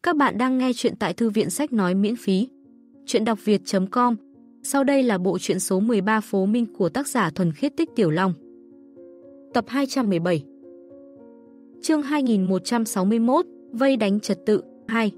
Các bạn đang nghe chuyện tại Thư viện Sách Nói miễn phí. Chuyện đọc việt.com. Sau đây là bộ truyện số 13 Phố Minh của tác giả Thuần Khiết Tích Tiểu Long. Tập 217. Chương 2161, Vây đánh trật tự 2.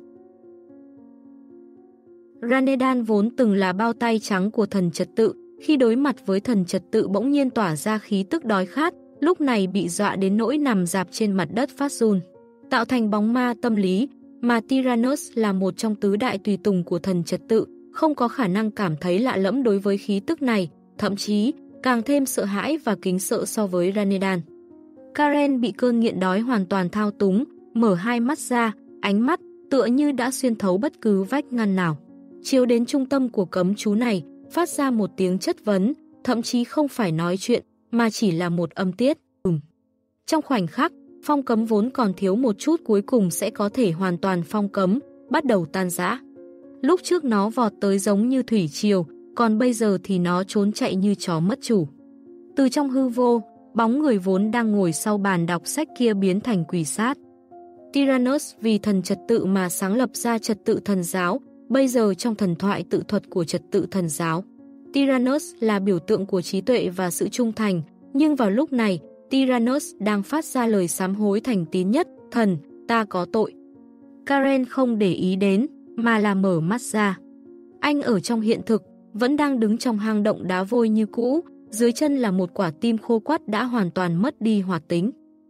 Ranedan vốn từng là bao tay trắng của thần trật tự, khi đối mặt với thần trật tự bỗng nhiên tỏa ra khí tức đói khát, lúc này bị dọa đến nỗi nằm rạp trên mặt đất phát run, tạo thành bóng ma tâm lý. Mà Tyrannus là một trong tứ đại tùy tùng của thần trật tự, không có khả năng cảm thấy lạ lẫm đối với khí tức này, thậm chí càng thêm sợ hãi và kính sợ so với Ranedan. Karen bị cơn nghiện đói hoàn toàn thao túng, mở hai mắt ra, ánh mắt tựa như đã xuyên thấu bất cứ vách ngăn nào. Chiếu đến trung tâm của cấm chú này, phát ra một tiếng chất vấn, thậm chí không phải nói chuyện, mà chỉ là một âm tiết. Trong khoảnh khắc, phong cấm vốn còn thiếu một chút cuối cùng sẽ có thể hoàn toàn phong cấm, bắt đầu tan rã. Lúc trước nó vọt tới giống như thủy triều, còn bây giờ thì nó trốn chạy như chó mất chủ. Từ trong hư vô, bóng người vốn đang ngồi sau bàn đọc sách kia biến thành quỷ sát. Tyrannus vì thần trật tự mà sáng lập ra trật tự thần giáo, bây giờ trong thần thoại tự thuật của trật tự thần giáo, Tyrannus là biểu tượng của trí tuệ và sự trung thành, nhưng vào lúc này, Tyrannus đang phát ra lời sám hối thành tín nhất, thần, ta có tội. Karen không để ý đến, mà là mở mắt ra. Anh ở trong hiện thực, vẫn đang đứng trong hang động đá vôi như cũ, dưới chân là một quả tim khô quắt đã hoàn toàn mất đi hoạt tính.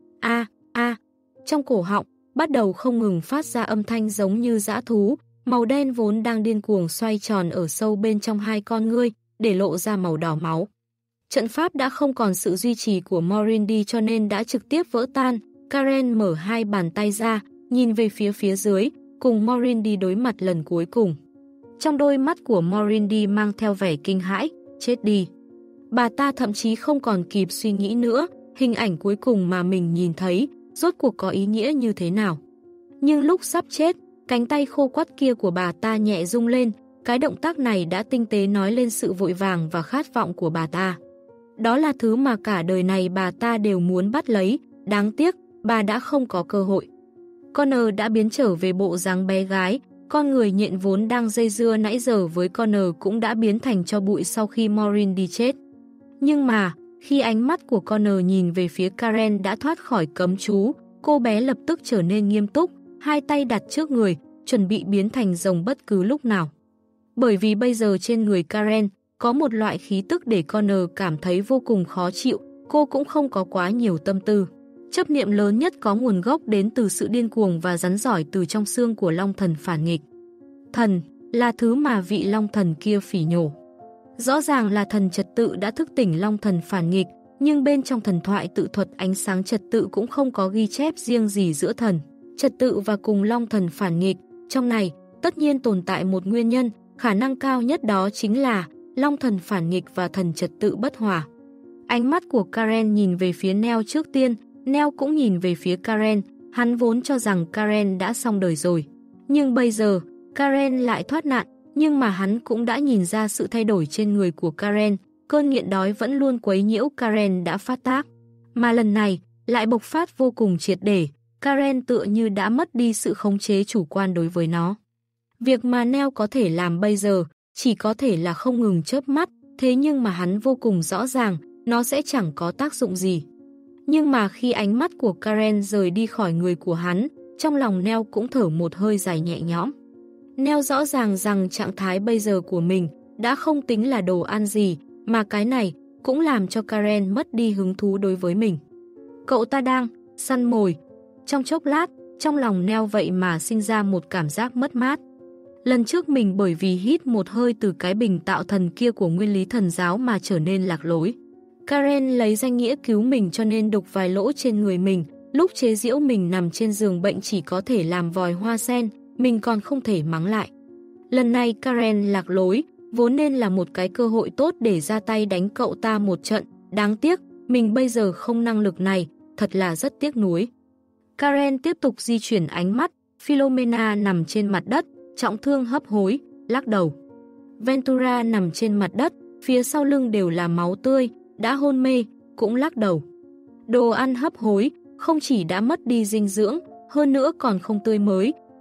Trong cổ họng, bắt đầu không ngừng phát ra âm thanh giống như dã thú, màu đen vốn đang điên cuồng xoay tròn ở sâu bên trong hai con ngươi, để lộ ra màu đỏ máu. Trận pháp đã không còn sự duy trì của Morindi cho nên đã trực tiếp vỡ tan. Karen mở hai bàn tay ra, nhìn về phía dưới, cùng Morindi đối mặt lần cuối cùng. Trong đôi mắt của Morindi mang theo vẻ kinh hãi, chết đi. Bà ta thậm chí không còn kịp suy nghĩ nữa, hình ảnh cuối cùng mà mình nhìn thấy, rốt cuộc có ý nghĩa như thế nào. Nhưng lúc sắp chết, cánh tay khô quắt kia của bà ta nhẹ rung lên, cái động tác này đã tinh tế nói lên sự vội vàng và khát vọng của bà ta. Đó là thứ mà cả đời này bà ta đều muốn bắt lấy, đáng tiếc, bà đã không có cơ hội. Connor đã biến trở về bộ dáng bé gái, con người nhện vốn đang dây dưa nãy giờ với Connor cũng đã biến thành tro bụi sau khi Maureen đi chết. Nhưng mà, khi ánh mắt của Connor nhìn về phía Karen đã thoát khỏi cấm chú, cô bé lập tức trở nên nghiêm túc, hai tay đặt trước người, chuẩn bị biến thành rồng bất cứ lúc nào. Bởi vì bây giờ trên người Karen có một loại khí tức để Connor cảm thấy vô cùng khó chịu, cô cũng không có quá nhiều tâm tư. Chấp niệm lớn nhất có nguồn gốc đến từ sự điên cuồng và rắn rỏi từ trong xương của Long Thần phản nghịch. Thần là thứ mà vị Long Thần kia phỉ nhổ. Rõ ràng là thần trật tự đã thức tỉnh Long Thần phản nghịch, nhưng bên trong thần thoại tự thuật ánh sáng trật tự cũng không có ghi chép riêng gì giữa thần trật tự và cùng Long Thần phản nghịch. Trong này, tất nhiên tồn tại một nguyên nhân, khả năng cao nhất đó chính là Long Thần phản nghịch và thần trật tự bất hòa. Ánh mắt của Karen nhìn về phía Neo trước tiên, Neo cũng nhìn về phía Karen, hắn vốn cho rằng Karen đã xong đời rồi. Nhưng bây giờ, Karen lại thoát nạn, nhưng mà hắn cũng đã nhìn ra sự thay đổi trên người của Karen, cơn nghiện đói vẫn luôn quấy nhiễu Karen đã phát tác. Mà lần này, lại bộc phát vô cùng triệt để, Karen tựa như đã mất đi sự khống chế chủ quan đối với nó. Việc mà Neo có thể làm bây giờ, chỉ có thể là không ngừng chớp mắt, thế nhưng mà hắn vô cùng rõ ràng, nó sẽ chẳng có tác dụng gì. Nhưng mà khi ánh mắt của Karen rời đi khỏi người của hắn, trong lòng Neo cũng thở một hơi dài nhẹ nhõm. Neo rõ ràng rằng trạng thái bây giờ của mình đã không tính là đồ ăn gì, mà cái này cũng làm cho Karen mất đi hứng thú đối với mình. Cậu ta đang săn mồi. Trong chốc lát, trong lòng Neo vậy mà sinh ra một cảm giác mất mát. Lần trước mình bởi vì hít một hơi từ cái bình tạo thần kia của nguyên lý thần giáo mà trở nên lạc lối. Karen lấy danh nghĩa cứu mình cho nên đục vài lỗ trên người mình, lúc chế giễu mình nằm trên giường bệnh chỉ có thể làm vòi hoa sen, mình còn không thể mắng lại. Lần này Karen lạc lối, vốn nên là một cái cơ hội tốt để ra tay đánh cậu ta một trận, đáng tiếc, mình bây giờ không năng lực này, thật là rất tiếc nuối. Karen tiếp tục di chuyển ánh mắt, Philomena nằm trên mặt đất, trọng thương hấp hối, lắc đầu. Ventura nằm trên mặt đất, phía sau lưng đều là máu tươi, đã hôn mê, cũng lắc đầu. Đồ ăn hấp hối, không chỉ đã mất đi dinh dưỡng, hơn nữa còn không tươi mới,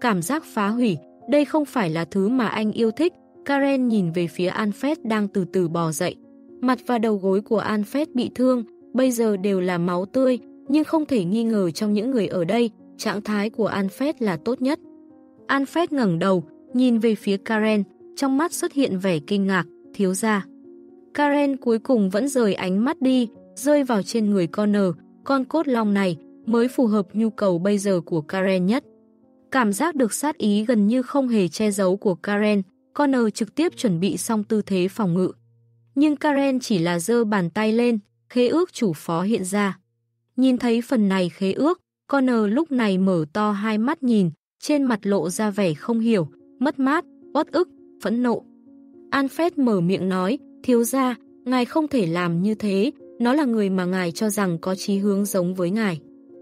Cảm giác phá hủy, đây không phải là thứ mà anh yêu thích. Karen nhìn về phía Alfred đang từ từ bò dậy. Mặt và đầu gối của Alfred bị thương, bây giờ đều là máu tươi, nhưng không thể nghi ngờ trong những người ở đây, trạng thái của Alfred là tốt nhất. Alfred ngẩng đầu, nhìn về phía Karen, trong mắt xuất hiện vẻ kinh ngạc, thiếu gia. Karen cuối cùng vẫn rời ánh mắt đi, rơi vào trên người Connor, con cốt long này mới phù hợp nhu cầu bây giờ của Karen nhất. Cảm giác được sát ý gần như không hề che giấu của Karen, Connor trực tiếp chuẩn bị xong tư thế phòng ngự. Nhưng Karen chỉ là giơ bàn tay lên, khế ước chủ phó hiện ra. Nhìn thấy phần này khế ước, Connor lúc này mở to hai mắt nhìn, trên mặt lộ ra vẻ không hiểu, mất mát, uất ức, phẫn nộ. Alfred mở miệng nói, thiếu gia, ngài không thể làm như thế, nó là người mà ngài cho rằng có chí hướng giống với ngài.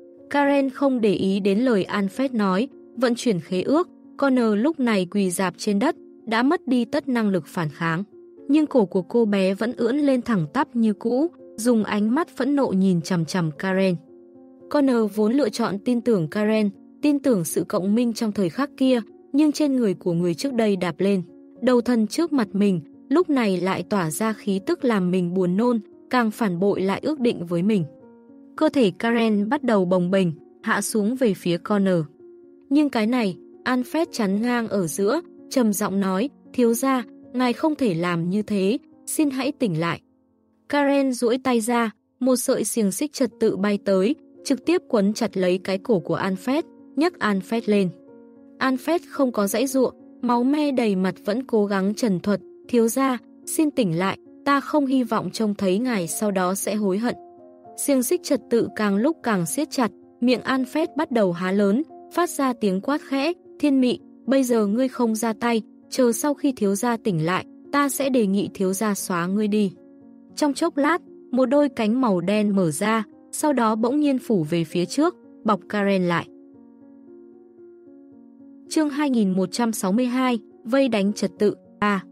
Karen không để ý đến lời Alfred nói, vận chuyển khế ước, Connor lúc này quỳ rạp trên đất, đã mất đi tất năng lực phản kháng. Nhưng cổ của cô bé vẫn ưỡn lên thẳng tắp như cũ, dùng ánh mắt phẫn nộ nhìn chằm chằm Karen. Connor vốn lựa chọn tin tưởng Karen, tin tưởng sự cộng minh trong thời khắc kia, nhưng trên người của người trước đây đạp lên. Đầu thân trước mặt mình, lúc này lại tỏa ra khí tức làm mình buồn nôn, càng phản bội lại ước định với mình. Cơ thể Karen bắt đầu bồng bềnh, hạ xuống về phía Connor. Nhưng cái này, Alfred chắn ngang ở giữa, trầm giọng nói, thiếu gia, ngài không thể làm như thế, xin hãy tỉnh lại. Karen duỗi tay ra, một sợi xiềng xích trật tự bay tới, trực tiếp quấn chặt lấy cái cổ của Alfred, nhấc Alfred lên. Alfred không có giãy giụa, máu me đầy mặt vẫn cố gắng trần thuật, thiếu gia, xin tỉnh lại, ta không hy vọng trông thấy ngài sau đó sẽ hối hận. Xiềng xích trật tự càng lúc càng siết chặt, miệng Alfred bắt đầu há lớn, phát ra tiếng quát khẽ, thiên mị, bây giờ ngươi không ra tay, chờ sau khi thiếu gia tỉnh lại, ta sẽ đề nghị thiếu gia xóa ngươi đi. Trong chốc lát, một đôi cánh màu đen mở ra, sau đó bỗng nhiên phủ về phía trước, bọc Karen lại. Chương 2162, vây đánh trật tự, A.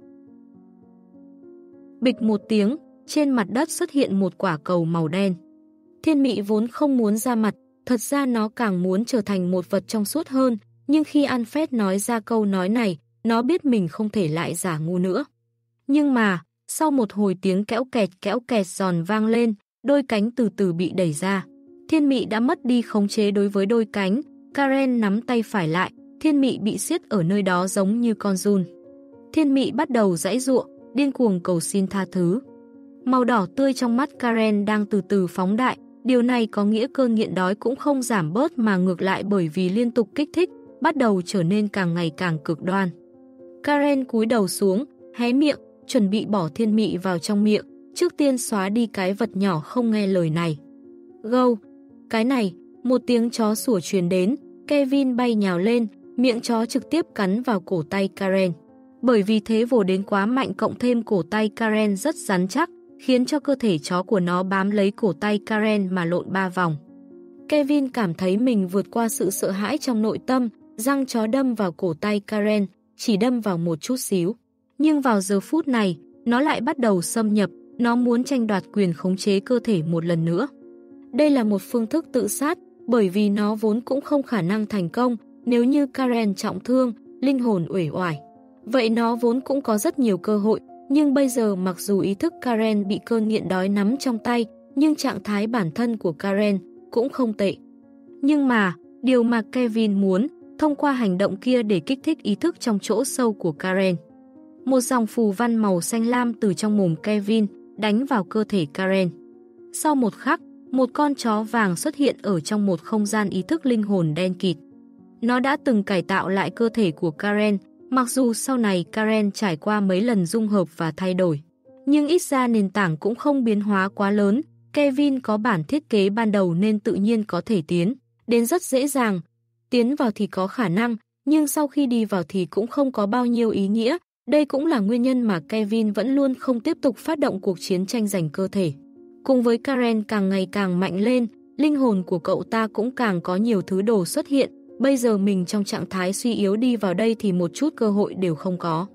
Bịch một tiếng, trên mặt đất xuất hiện một quả cầu màu đen. Thiên mị vốn không muốn ra mặt, thật ra nó càng muốn trở thành một vật trong suốt hơn, nhưng khi Alfred nói ra câu nói này, nó biết mình không thể lại giả ngu nữa. Nhưng mà, sau một hồi tiếng kéo kẹt giòn vang lên, đôi cánh từ từ bị đẩy ra. Thiên mị đã mất đi khống chế đối với đôi cánh, Karen nắm tay phải lại, thiên mị bị siết ở nơi đó giống như con giun. Thiên mị bắt đầu giãy giụa, điên cuồng cầu xin tha thứ. Màu đỏ tươi trong mắt Karen đang từ từ phóng đại, điều này có nghĩa cơn nghiện đói cũng không giảm bớt mà ngược lại bởi vì liên tục kích thích, bắt đầu trở nên càng ngày càng cực đoan. Karen cúi đầu xuống, hé miệng, chuẩn bị bỏ thiên mị vào trong miệng, trước tiên xóa đi cái vật nhỏ không nghe lời này. Gâu! Cái này, một tiếng chó sủa truyền đến, Kevin bay nhào lên, miệng chó trực tiếp cắn vào cổ tay Karen. Bởi vì thế vồ đến quá mạnh cộng thêm cổ tay Karen rất rắn chắc, khiến cho cơ thể chó của nó bám lấy cổ tay Karen mà lộn 3 vòng. Kevin cảm thấy mình vượt qua sự sợ hãi trong nội tâm, răng chó đâm vào cổ tay Karen, chỉ đâm vào một chút xíu. Nhưng vào giờ phút này, nó lại bắt đầu xâm nhập, nó muốn tranh đoạt quyền khống chế cơ thể một lần nữa. Đây là một phương thức tự sát, bởi vì nó vốn cũng không khả năng thành công, nếu như Karen trọng thương, linh hồn uể oải. Vậy nó vốn cũng có rất nhiều cơ hội, nhưng bây giờ mặc dù ý thức Karen bị cơn nghiện đói nắm trong tay, nhưng trạng thái bản thân của Karen cũng không tệ. Nhưng mà, điều mà Kevin muốn, thông qua hành động kia để kích thích ý thức trong chỗ sâu của Karen. Một dòng phù văn màu xanh lam từ trong mồm Kevin đánh vào cơ thể Karen. Sau một khắc, một con chó vàng xuất hiện ở trong một không gian ý thức linh hồn đen kịt. Nó đã từng cải tạo lại cơ thể của Karen, mặc dù sau này Karen trải qua mấy lần dung hợp và thay đổi. Nhưng ít ra nền tảng cũng không biến hóa quá lớn, Kevin có bản thiết kế ban đầu nên tự nhiên có thể tiến đến rất dễ dàng. Tiến vào thì có khả năng, nhưng sau khi đi vào thì cũng không có bao nhiêu ý nghĩa. Đây cũng là nguyên nhân mà Kevin vẫn luôn không tiếp tục phát động cuộc chiến tranh giành cơ thể. Cùng với Karen càng ngày càng mạnh lên, linh hồn của cậu ta cũng càng có nhiều thứ đồ xuất hiện. Bây giờ mình trong trạng thái suy yếu đi vào đây thì một chút cơ hội đều không có.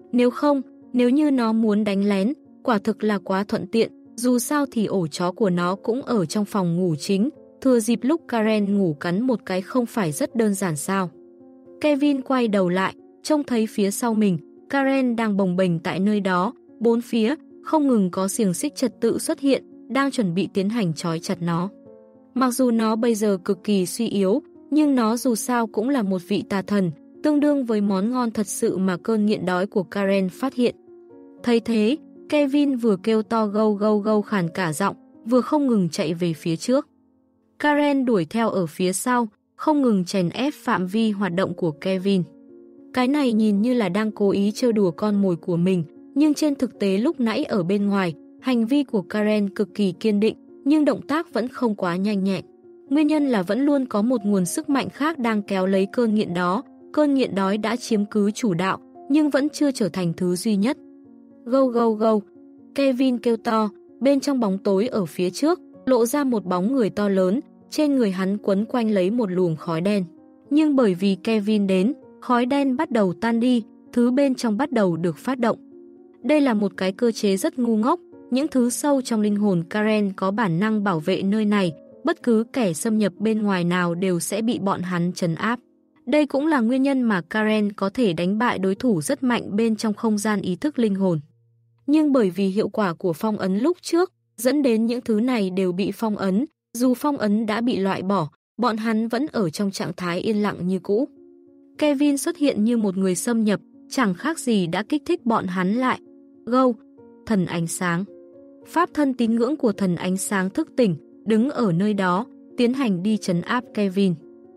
Nếu như nó muốn đánh lén, quả thực là quá thuận tiện, dù sao thì ổ chó của nó cũng ở trong phòng ngủ chính, thừa dịp lúc Karen ngủ cắn một cái không phải rất đơn giản sao. Kevin quay đầu lại, trông thấy phía sau mình, Karen đang bồng bềnh tại nơi đó, bốn phía, không ngừng có xiềng xích trật tự xuất hiện, đang chuẩn bị tiến hành trói chặt nó. Mặc dù nó bây giờ cực kỳ suy yếu, nhưng nó dù sao cũng là một vị tà thần, tương đương với món ngon thật sự mà cơn nghiện đói của Karen phát hiện. Thấy thế, Kevin vừa kêu to gâu gâu gâu khàn cả giọng, vừa không ngừng chạy về phía trước. Karen đuổi theo ở phía sau, không ngừng chèn ép phạm vi hoạt động của Kevin. Cái này nhìn như là đang cố ý trêu đùa con mồi của mình, nhưng trên thực tế lúc nãy ở bên ngoài, hành vi của Karen cực kỳ kiên định, nhưng động tác vẫn không quá nhanh nhẹn. Nguyên nhân là vẫn luôn có một nguồn sức mạnh khác đang kéo lấy cơn nghiện đó. Cơn nghiện đói đã chiếm cứ chủ đạo, nhưng vẫn chưa trở thành thứ duy nhất. Gâu gâu gâu, Kevin kêu to, bên trong bóng tối ở phía trước, lộ ra một bóng người to lớn, trên người hắn quấn quanh lấy một luồng khói đen. Nhưng bởi vì Kevin đến, khói đen bắt đầu tan đi, thứ bên trong bắt đầu được phát động. Đây là một cái cơ chế rất ngu ngốc, những thứ sâu trong linh hồn Karen có bản năng bảo vệ nơi này, bất cứ kẻ xâm nhập bên ngoài nào đều sẽ bị bọn hắn trấn áp. Đây cũng là nguyên nhân mà Karen có thể đánh bại đối thủ rất mạnh bên trong không gian ý thức linh hồn. Nhưng bởi vì hiệu quả của phong ấn lúc trước, dẫn đến những thứ này đều bị phong ấn, dù phong ấn đã bị loại bỏ, bọn hắn vẫn ở trong trạng thái yên lặng như cũ. Kevin xuất hiện như một người xâm nhập, chẳng khác gì đã kích thích bọn hắn lại. Gâu, thần ánh sáng. Pháp thân tín ngưỡng của thần ánh sáng thức tỉnh, đứng ở nơi đó, tiến hành đi trấn áp Kevin.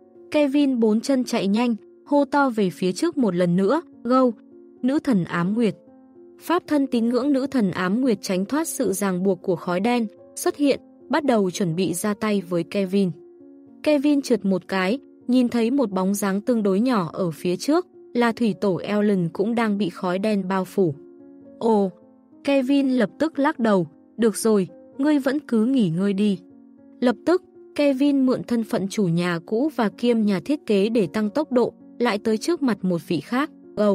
Kevin bốn chân chạy nhanh, hô to về phía trước một lần nữa, gâu, nữ thần ám nguyệt. Pháp thân tín ngưỡng nữ thần ám nguyệt tránh thoát sự ràng buộc của khói đen, xuất hiện, bắt đầu chuẩn bị ra tay với Kevin. Kevin trượt một cái, nhìn thấy một bóng dáng tương đối nhỏ ở phía trước, là thủy tổ Ellen cũng đang bị khói đen bao phủ. Ồ, Kevin lập tức lắc đầu, được rồi, ngươi vẫn cứ nghỉ ngơi đi. Lập tức, Kevin mượn thân phận chủ nhà cũ và kiêm nhà thiết kế để tăng tốc độ, lại tới trước mặt một vị khác.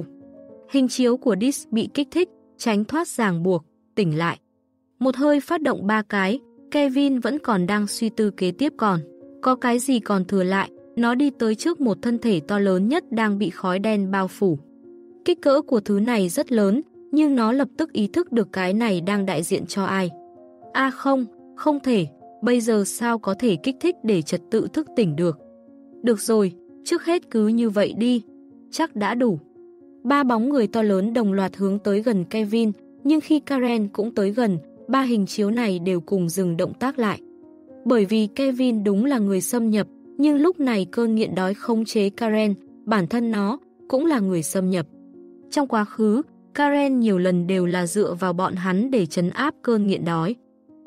Hình chiếu của Dis bị kích thích, tránh thoát ràng buộc, tỉnh lại. Một hơi phát động 3 cái, Kevin vẫn còn đang suy tư kế tiếp còn. Có cái gì còn thừa lại, nó đi tới trước một thân thể to lớn nhất đang bị khói đen bao phủ. Kích cỡ của thứ này rất lớn, nhưng nó lập tức ý thức được cái này đang đại diện cho ai. À không, không thể, bây giờ sao có thể kích thích để trật tự thức tỉnh được. Được rồi, trước hết cứ như vậy đi, chắc đã đủ. 3 bóng người to lớn đồng loạt hướng tới gần Kevin, nhưng khi Karen cũng tới gần, 3 hình chiếu này đều cùng dừng động tác lại. Bởi vì Kevin đúng là người xâm nhập, nhưng lúc này cơn nghiện đói khống chế Karen, bản thân nó cũng là người xâm nhập. Trong quá khứ, Karen nhiều lần đều là dựa vào bọn hắn để trấn áp cơn nghiện đói.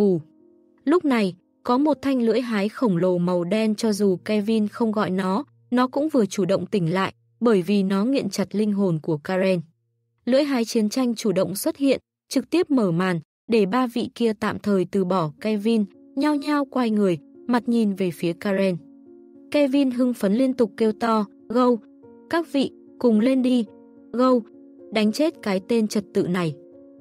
Lúc này, có một thanh lưỡi hái khổng lồ màu đen, cho dù Kevin không gọi nó cũng vừa chủ động tỉnh lại, bởi vì nó nghiện chặt linh hồn của Karen. Lưỡi hái chiến tranh chủ động xuất hiện, trực tiếp mở màn, để 3 vị kia tạm thời từ bỏ Kevin, nhao nhao quay người, mặt nhìn về phía Karen. Kevin hưng phấn liên tục kêu to, gâu, các vị, cùng lên đi, gâu, đánh chết cái tên trật tự này.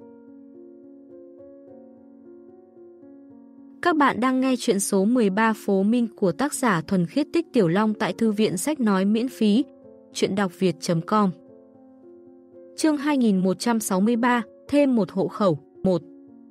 Các bạn đang nghe chuyện số 13 Phố Minh của tác giả Thuần Khiết Tích Tiểu Long tại Thư viện Sách Nói miễn phí, chuyện đọc việt.com. Chương 2163, thêm một hộ khẩu, 1.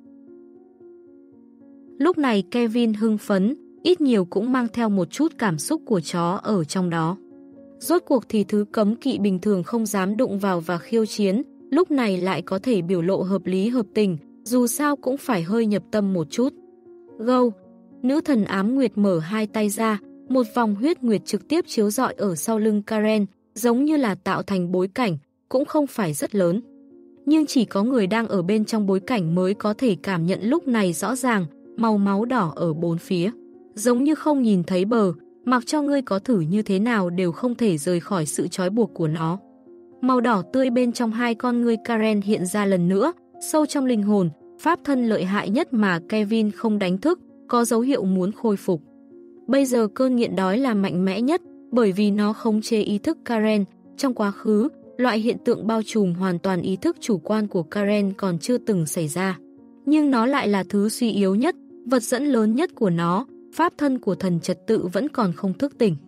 Lúc này Kevin hưng phấn, ít nhiều cũng mang theo một chút cảm xúc của chó ở trong đó. Rốt cuộc thì thứ cấm kỵ bình thường không dám đụng vào và khiêu chiến, lúc này lại có thể biểu lộ hợp lý hợp tình, dù sao cũng phải hơi nhập tâm một chút. Gâu, nữ thần ám nguyệt mở hai tay ra, một vòng huyết nguyệt trực tiếp chiếu rọi ở sau lưng Karen, giống như là tạo thành bối cảnh, cũng không phải rất lớn. Nhưng chỉ có người đang ở bên trong bối cảnh mới có thể cảm nhận lúc này rõ ràng, màu máu đỏ ở bốn phía. Giống như không nhìn thấy bờ, mặc cho ngươi có thử như thế nào đều không thể rời khỏi sự trói buộc của nó. Màu đỏ tươi bên trong hai con ngươi Karen hiện ra lần nữa, sâu trong linh hồn, pháp thân lợi hại nhất mà Kevin không đánh thức, có dấu hiệu muốn khôi phục. Bây giờ cơn nghiện đói là mạnh mẽ nhất, bởi vì nó khống chế ý thức Karen. Trong quá khứ, loại hiện tượng bao trùm hoàn toàn ý thức chủ quan của Karen còn chưa từng xảy ra. Nhưng nó lại là thứ suy yếu nhất, vật dẫn lớn nhất của nó, pháp thân của thần trật tự vẫn còn không thức tỉnh.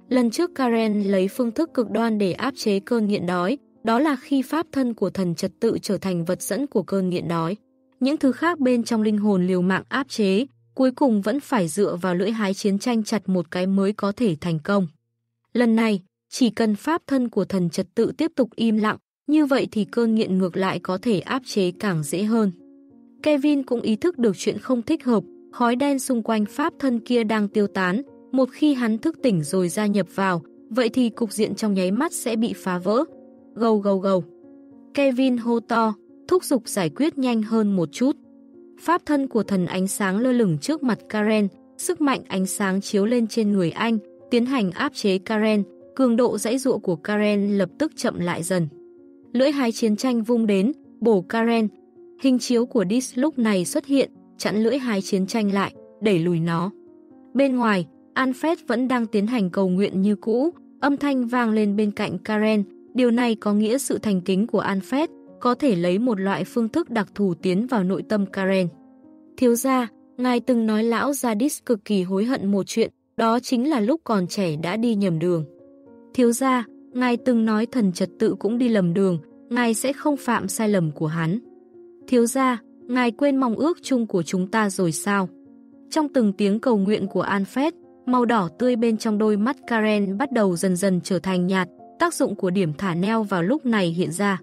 Lần trước Karen lấy phương thức cực đoan để áp chế cơn nghiện đói, đó là khi pháp thân của thần trật tự trở thành vật dẫn của cơn nghiện đói. Những thứ khác bên trong linh hồn liều mạng áp chế, cuối cùng vẫn phải dựa vào lưỡi hái chiến tranh chặt một cái mới có thể thành công. Lần này, chỉ cần pháp thân của thần trật tự tiếp tục im lặng, như vậy thì cơn nghiện ngược lại có thể áp chế càng dễ hơn. Kevin cũng ý thức được chuyện không thích hợp, khói đen xung quanh pháp thân kia đang tiêu tán, một khi hắn thức tỉnh rồi gia nhập vào, vậy thì cục diện trong nháy mắt sẽ bị phá vỡ. Gâu gâu gâu. Kevin hô to, thúc giục giải quyết nhanh hơn một chút. Pháp thân của thần ánh sáng lơ lửng trước mặt Karen, sức mạnh ánh sáng chiếu lên trên người anh, tiến hành áp chế Karen, cường độ giãy giụa của Karen lập tức chậm lại dần. Lưỡi hái chiến tranh vung đến, bổ Karen. Hình chiếu của Dis lúc này xuất hiện, chặn lưỡi hái chiến tranh lại, đẩy lùi nó. Bên ngoài, Alfred vẫn đang tiến hành cầu nguyện như cũ, âm thanh vang lên bên cạnh Karen. Điều này có nghĩa sự thành kính của Alfred có thể lấy một loại phương thức đặc thù tiến vào nội tâm Karen. Thiếu gia, ngài từng nói lão gia Dis cực kỳ hối hận một chuyện, đó chính là lúc còn trẻ đã đi nhầm đường. Thiếu gia, ngài từng nói thần trật tự cũng đi lầm đường, ngài sẽ không phạm sai lầm của hắn. Thiếu gia, ngài quên mong ước chung của chúng ta rồi sao? Trong từng tiếng cầu nguyện của Alfred, màu đỏ tươi bên trong đôi mắt Karen bắt đầu dần dần trở thành nhạt, tác dụng của điểm thả neo vào lúc này hiện ra.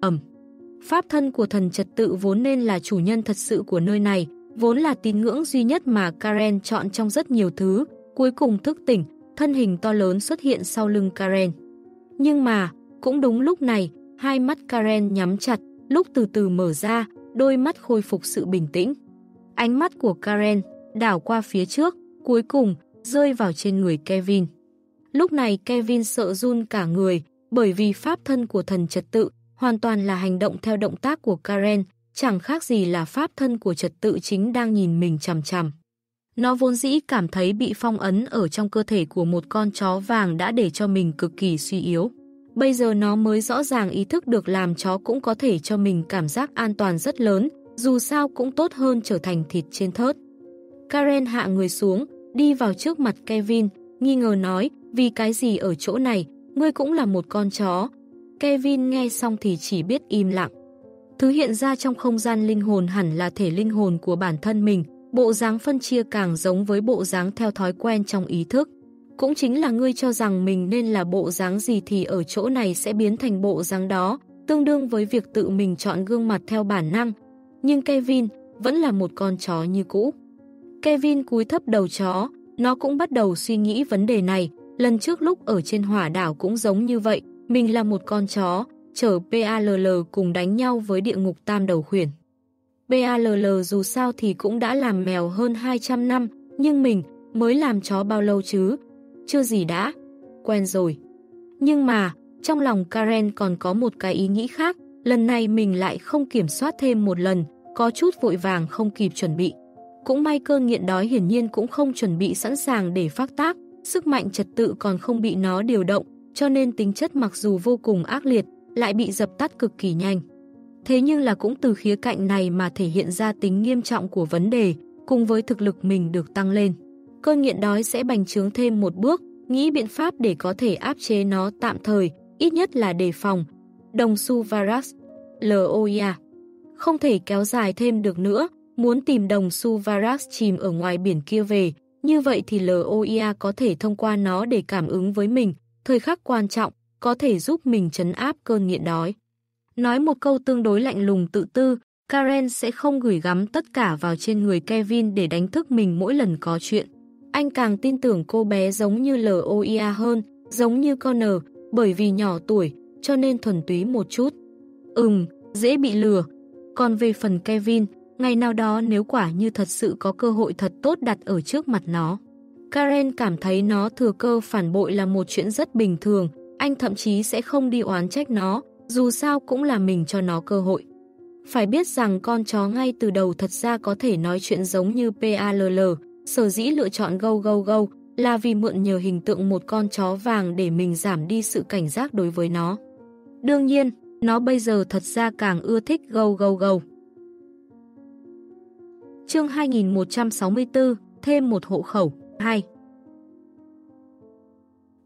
Pháp thân của thần trật tự vốn nên là chủ nhân thật sự của nơi này, vốn là tín ngưỡng duy nhất mà Karen chọn trong rất nhiều thứ, cuối cùng thức tỉnh, thân hình to lớn xuất hiện sau lưng Karen. Nhưng mà, cũng đúng lúc này, hai mắt Karen nhắm chặt, lúc từ từ mở ra, đôi mắt khôi phục sự bình tĩnh. Ánh mắt của Karen đảo qua phía trước, cuối cùng rơi vào trên người Kevin. Lúc này Kevin sợ run cả người, bởi vì pháp thân của thần trật tự hoàn toàn là hành động theo động tác của Karen, chẳng khác gì là pháp thân của trật tự chính đang nhìn mình chằm chằm. Nó vốn dĩ cảm thấy bị phong ấn ở trong cơ thể của một con chó vàng đã để cho mình cực kỳ suy yếu. Bây giờ nó mới rõ ràng ý thức được làm chó cũng có thể cho mình cảm giác an toàn rất lớn, dù sao cũng tốt hơn trở thành thịt trên thớt. Karen hạ người xuống, đi vào trước mặt Kevin, nghi ngờ nói, vì cái gì ở chỗ này, ngươi cũng là một con chó. Kevin nghe xong thì chỉ biết im lặng. Thứ hiện ra trong không gian linh hồn hẳn là thể linh hồn của bản thân mình, bộ dáng phân chia càng giống với bộ dáng theo thói quen trong ý thức. Cũng chính là ngươi cho rằng mình nên là bộ dáng gì thì ở chỗ này sẽ biến thành bộ dáng đó, tương đương với việc tự mình chọn gương mặt theo bản năng. Nhưng Kevin vẫn là một con chó như cũ. Kevin cúi thấp đầu chó, nó cũng bắt đầu suy nghĩ vấn đề này. Lần trước lúc ở trên hỏa đảo cũng giống như vậy, mình là một con chó, chở PALL cùng đánh nhau với địa ngục tam đầu khuyển. PALL dù sao thì cũng đã làm mèo hơn 200 năm, nhưng mình mới làm chó bao lâu chứ? Chưa gì đã, quen rồi. Nhưng mà, trong lòng Karen còn có một cái ý nghĩ khác, lần này mình lại không kiểm soát thêm một lần, có chút vội vàng không kịp chuẩn bị. Cũng may cơn nghiện đói hiển nhiên cũng không chuẩn bị sẵn sàng để phát tác, sức mạnh trật tự còn không bị nó điều động, cho nên tính chất mặc dù vô cùng ác liệt, lại bị dập tắt cực kỳ nhanh. Thế nhưng là cũng từ khía cạnh này mà thể hiện ra tính nghiêm trọng của vấn đề, cùng với thực lực mình được tăng lên. Cơn nghiện đói sẽ bành trướng thêm một bước, nghĩ biện pháp để có thể áp chế nó tạm thời, ít nhất là đề phòng. Đồng Xu Varas, LOIA. Không thể kéo dài thêm được nữa, muốn tìm đồng Xu Varas chìm ở ngoài biển kia về, như vậy thì LOIA có thể thông qua nó để cảm ứng với mình, thời khắc quan trọng, có thể giúp mình trấn áp cơn nghiện đói. Nói một câu tương đối lạnh lùng tự tư, Karen sẽ không gửi gắm tất cả vào trên người Kevin để đánh thức mình mỗi lần có chuyện. Anh càng tin tưởng cô bé giống như LOIA hơn, giống như Connor, bởi vì nhỏ tuổi, cho nên thuần túy một chút. Dễ bị lừa. Còn về phần Kevin, ngày nào đó nếu quả như thật sự có cơ hội thật tốt đặt ở trước mặt nó. Karen cảm thấy nó thừa cơ phản bội là một chuyện rất bình thường, anh thậm chí sẽ không đi oán trách nó, dù sao cũng là mình cho nó cơ hội. Phải biết rằng con chó ngay từ đầu thật ra có thể nói chuyện giống như PALL, sở dĩ lựa chọn Go Go Go là vì mượn nhờ hình tượng một con chó vàng để mình giảm đi sự cảnh giác đối với nó. Đương nhiên, nó bây giờ thật ra càng ưa thích Go Go Go. Chương 2164, thêm một hộ khẩu, 2.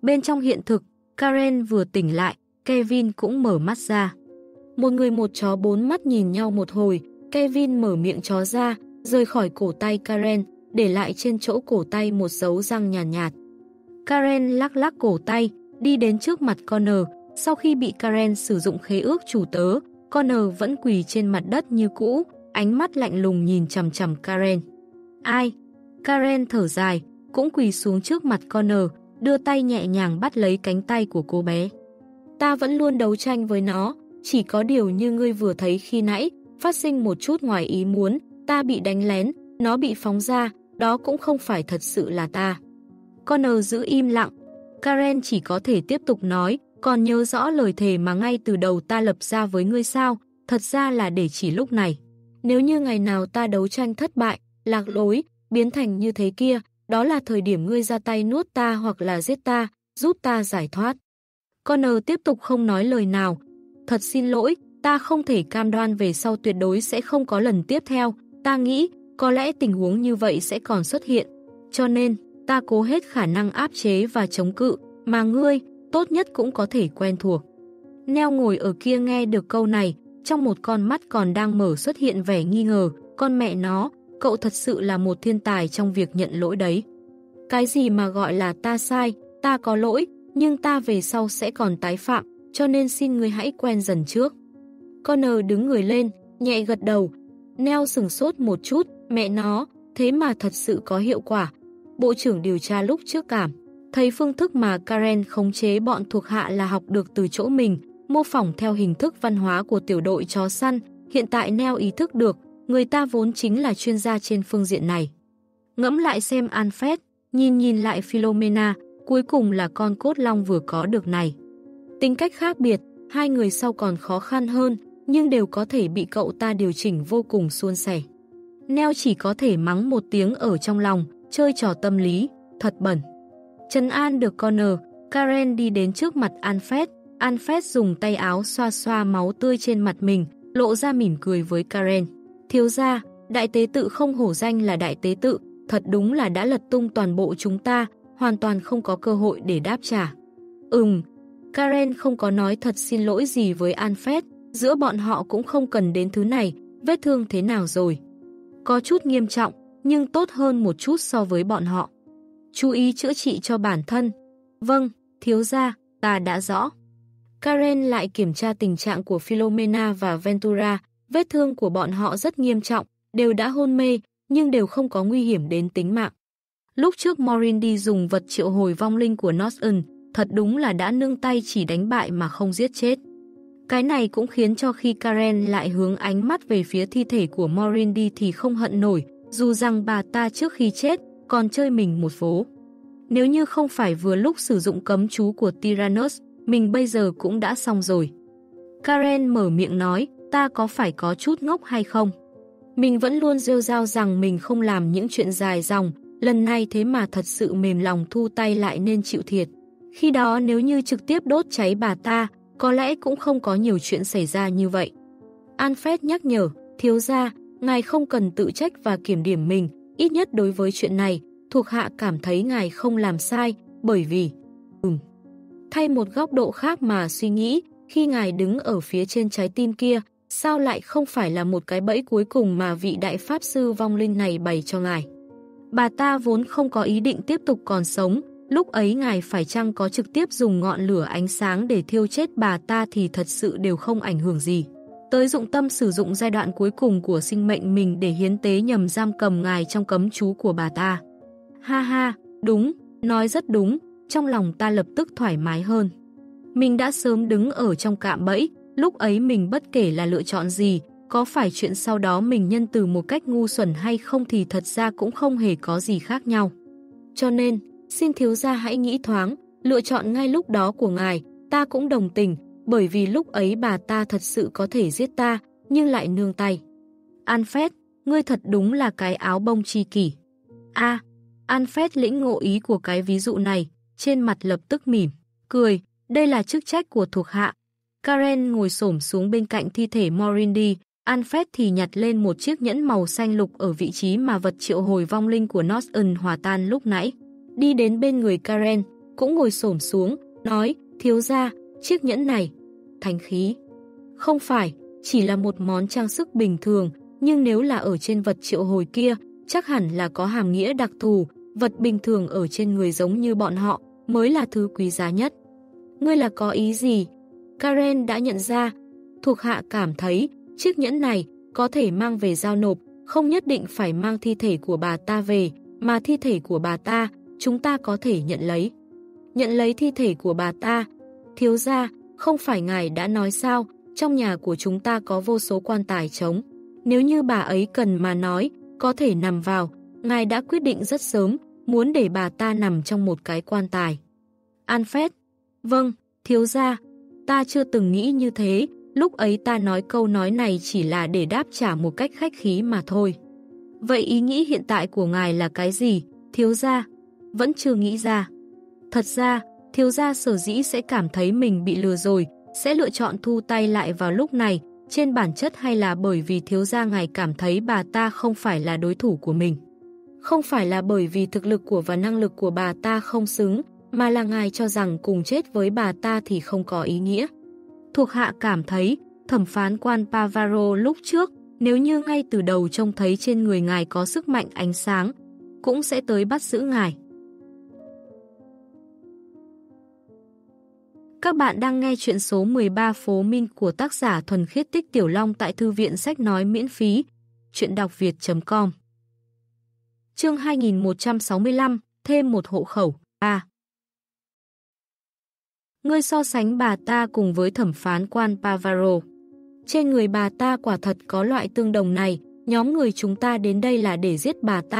Bên trong hiện thực, Karen vừa tỉnh lại, Kevin cũng mở mắt ra. Một người một chó bốn mắt nhìn nhau một hồi, Kevin mở miệng chó ra, rời khỏi cổ tay Karen, để lại trên chỗ cổ tay một dấu răng nhàn nhạt. Karen lắc lắc cổ tay, đi đến trước mặt Connor. Sau khi bị Karen sử dụng khế ước chủ tớ, Connor vẫn quỳ trên mặt đất như cũ, ánh mắt lạnh lùng nhìn chằm chằm Karen. Ai? Karen thở dài, cũng quỳ xuống trước mặt Connor, đưa tay nhẹ nhàng bắt lấy cánh tay của cô bé. Ta vẫn luôn đấu tranh với nó, chỉ có điều như ngươi vừa thấy khi nãy, phát sinh một chút ngoài ý muốn, ta bị đánh lén, nó bị phóng ra, đó cũng không phải thật sự là ta. Connor giữ im lặng, Karen chỉ có thể tiếp tục nói, còn nhớ rõ lời thề mà ngay từ đầu ta lập ra với ngươi sao, thật ra là để chỉ lúc này. Nếu như ngày nào ta đấu tranh thất bại, lạc lối, biến thành như thế kia, đó là thời điểm ngươi ra tay nuốt ta hoặc là giết ta, giúp ta giải thoát. Connor tiếp tục không nói lời nào. Thật xin lỗi, ta không thể cam đoan về sau tuyệt đối sẽ không có lần tiếp theo, ta nghĩ có lẽ tình huống như vậy sẽ còn xuất hiện. Cho nên, ta cố hết khả năng áp chế và chống cự, mà ngươi, tốt nhất cũng có thể quen thuộc. Neo ngồi ở kia nghe được câu này, trong một con mắt còn đang mở xuất hiện vẻ nghi ngờ, con mẹ nó, cậu thật sự là một thiên tài trong việc nhận lỗi đấy. Cái gì mà gọi là ta sai, ta có lỗi, nhưng ta về sau sẽ còn tái phạm, cho nên xin ngươi hãy quen dần trước. Connor đứng người lên, nhẹ gật đầu. Neo sửng sốt một chút, mẹ nó, thế mà thật sự có hiệu quả. Bộ trưởng điều tra lúc trước cảm thấy phương thức mà Karen khống chế bọn thuộc hạ là học được từ chỗ mình, mô phỏng theo hình thức văn hóa của tiểu đội chó săn. Hiện tại Neo ý thức được, người ta vốn chính là chuyên gia trên phương diện này. Ngẫm lại xem Alfred, nhìn lại Philomena, cuối cùng là con cốt long vừa có được này. Tính cách khác biệt, hai người sau còn khó khăn hơn, nhưng đều có thể bị cậu ta điều chỉnh vô cùng suôn sẻ. Neo chỉ có thể mắng một tiếng ở trong lòng, chơi trò tâm lý, thật bẩn. Trấn an được Connor, Karen đi đến trước mặt Alfred. Alfred dùng tay áo xoa xoa máu tươi trên mặt mình, lộ ra mỉm cười với Karen. Thiếu gia, đại tế tự không hổ danh là đại tế tự, thật đúng là đã lật tung toàn bộ chúng ta, hoàn toàn không có cơ hội để đáp trả. Karen không có nói thật xin lỗi gì với Alfred, giữa bọn họ cũng không cần đến thứ này, vết thương thế nào rồi? Có chút nghiêm trọng, nhưng tốt hơn một chút so với bọn họ. Chú ý chữa trị cho bản thân. Vâng, thiếu gia, ta đã rõ. Karen lại kiểm tra tình trạng của Philomena và Ventura, vết thương của bọn họ rất nghiêm trọng, đều đã hôn mê, nhưng đều không có nguy hiểm đến tính mạng. Lúc trước Morindi dùng vật triệu hồi vong linh của Northern, thật đúng là đã nương tay chỉ đánh bại mà không giết chết. Cái này cũng khiến cho khi Karen lại hướng ánh mắt về phía thi thể của Morindi thì không hận nổi, dù rằng bà ta trước khi chết còn chơi mình một vố. Nếu như không phải vừa lúc sử dụng cấm chú của Tyrannus, mình bây giờ cũng đã xong rồi. Karen mở miệng nói, ta có phải có chút ngốc hay không? Mình vẫn luôn rêu rao rằng mình không làm những chuyện dài dòng, lần này thế mà thật sự mềm lòng thu tay lại nên chịu thiệt. Khi đó nếu như trực tiếp đốt cháy bà ta, có lẽ cũng không có nhiều chuyện xảy ra như vậy. Alfred nhắc nhở, thiếu gia, ngài không cần tự trách và kiểm điểm mình, ít nhất đối với chuyện này, thuộc hạ cảm thấy ngài không làm sai, bởi vì... Thay một góc độ khác mà suy nghĩ, khi ngài đứng ở phía trên trái tim kia, sao lại không phải là một cái bẫy cuối cùng mà vị đại pháp sư vong linh này bày cho ngài? Bà ta vốn không có ý định tiếp tục còn sống, lúc ấy ngài phải chăng có trực tiếp dùng ngọn lửa ánh sáng để thiêu chết bà ta thì thật sự đều không ảnh hưởng gì. Tới dụng tâm sử dụng giai đoạn cuối cùng của sinh mệnh mình để hiến tế nhằm giam cầm ngài trong cấm chú của bà ta. Ha ha, đúng, nói rất đúng, trong lòng ta lập tức thoải mái hơn. Mình đã sớm đứng ở trong cạm bẫy, lúc ấy mình bất kể là lựa chọn gì, có phải chuyện sau đó mình nhân từ một cách ngu xuẩn hay không thì thật ra cũng không hề có gì khác nhau. Cho nên, xin thiếu gia hãy nghĩ thoáng, lựa chọn ngay lúc đó của ngài, ta cũng đồng tình, bởi vì lúc ấy bà ta thật sự có thể giết ta, nhưng lại nương tay. Alfred, ngươi thật đúng là cái áo bông tri kỷ. Alfred lĩnh ngộ ý của cái ví dụ này, trên mặt lập tức mỉm, cười, đây là chức trách của thuộc hạ. Karen ngồi xổm xuống bên cạnh thi thể Morindi, Alfred thì nhặt lên một chiếc nhẫn màu xanh lục ở vị trí mà vật triệu hồi vong linh của Northern hòa tan lúc nãy. Đi đến bên người Karen, cũng ngồi xổm xuống, nói, thiếu gia, chiếc nhẫn này, thánh khí. Không phải, chỉ là một món trang sức bình thường, nhưng nếu là ở trên vật triệu hồi kia, chắc hẳn là có hàm nghĩa đặc thù, vật bình thường ở trên người giống như bọn họ, mới là thứ quý giá nhất. Ngươi là có ý gì? Karen đã nhận ra, thuộc hạ cảm thấy, chiếc nhẫn này có thể mang về giao nộp, không nhất định phải mang thi thể của bà ta về, mà thi thể của bà ta, chúng ta có thể nhận lấy. Nhận lấy thi thể của bà ta. Thiếu gia, không phải ngài đã nói sao, trong nhà của chúng ta có vô số quan tài trống. Nếu như bà ấy cần mà nói, có thể nằm vào, ngài đã quyết định rất sớm, muốn để bà ta nằm trong một cái quan tài. Alfred, vâng, thiếu gia, ta chưa từng nghĩ như thế, lúc ấy ta nói câu nói này chỉ là để đáp trả một cách khách khí mà thôi. Vậy ý nghĩ hiện tại của ngài là cái gì, thiếu gia? Vẫn chưa nghĩ ra. Thật ra, thiếu gia sở dĩ sẽ cảm thấy mình bị lừa rồi, sẽ lựa chọn thu tay lại vào lúc này, trên bản chất hay là bởi vì thiếu gia ngài cảm thấy bà ta không phải là đối thủ của mình. Không phải là bởi vì thực lực của và năng lực của bà ta không xứng, mà là ngài cho rằng cùng chết với bà ta thì không có ý nghĩa. Thuộc hạ cảm thấy, thẩm phán quan Pavaro lúc trước, nếu như ngay từ đầu trông thấy trên người ngài có sức mạnh ánh sáng, cũng sẽ tới bắt giữ ngài. Các bạn đang nghe chuyện số 13 Phố Minh của tác giả Thuần Khiết Tích Tiểu Long tại Thư viện Sách Nói miễn phí. Chuyện đọc việt.com. Chương 2165, thêm một hộ khẩu. A. Ngươi so sánh bà ta cùng với thẩm phán quan Pavaro. Trên người bà ta quả thật có loại tương đồng này, nhóm người chúng ta đến đây là để giết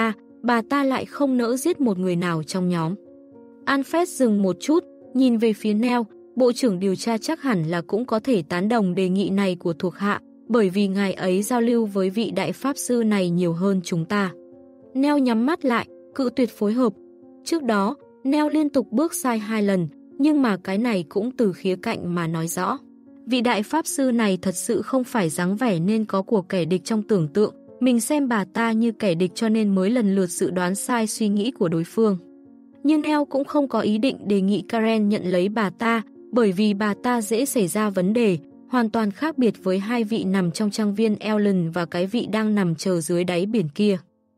bà ta lại không nỡ giết một người nào trong nhóm. Alfred dừng một chút, nhìn về phía Nell, bộ trưởng điều tra chắc hẳn là cũng có thể tán đồng đề nghị này của thuộc hạ, bởi vì ngài ấy giao lưu với vị đại pháp sư này nhiều hơn chúng ta. Nell nhắm mắt lại, cự tuyệt phối hợp. Trước đó, Nell liên tục bước sai 2 lần, nhưng mà cái này cũng từ khía cạnh mà nói rõ. Vị đại pháp sư này thật sự không phải dáng vẻ nên có của kẻ địch trong tưởng tượng, mình xem bà ta như kẻ địch cho nên mới lần lượt dự đoán sai suy nghĩ của đối phương. Nhưng Nell cũng không có ý định đề nghị Karen nhận lấy bà ta, bởi vì bà ta dễ xảy ra vấn đề, hoàn toàn khác biệt với hai vị nằm trong trang viên Ellen và cái vị đang nằm chờ dưới đáy biển kia.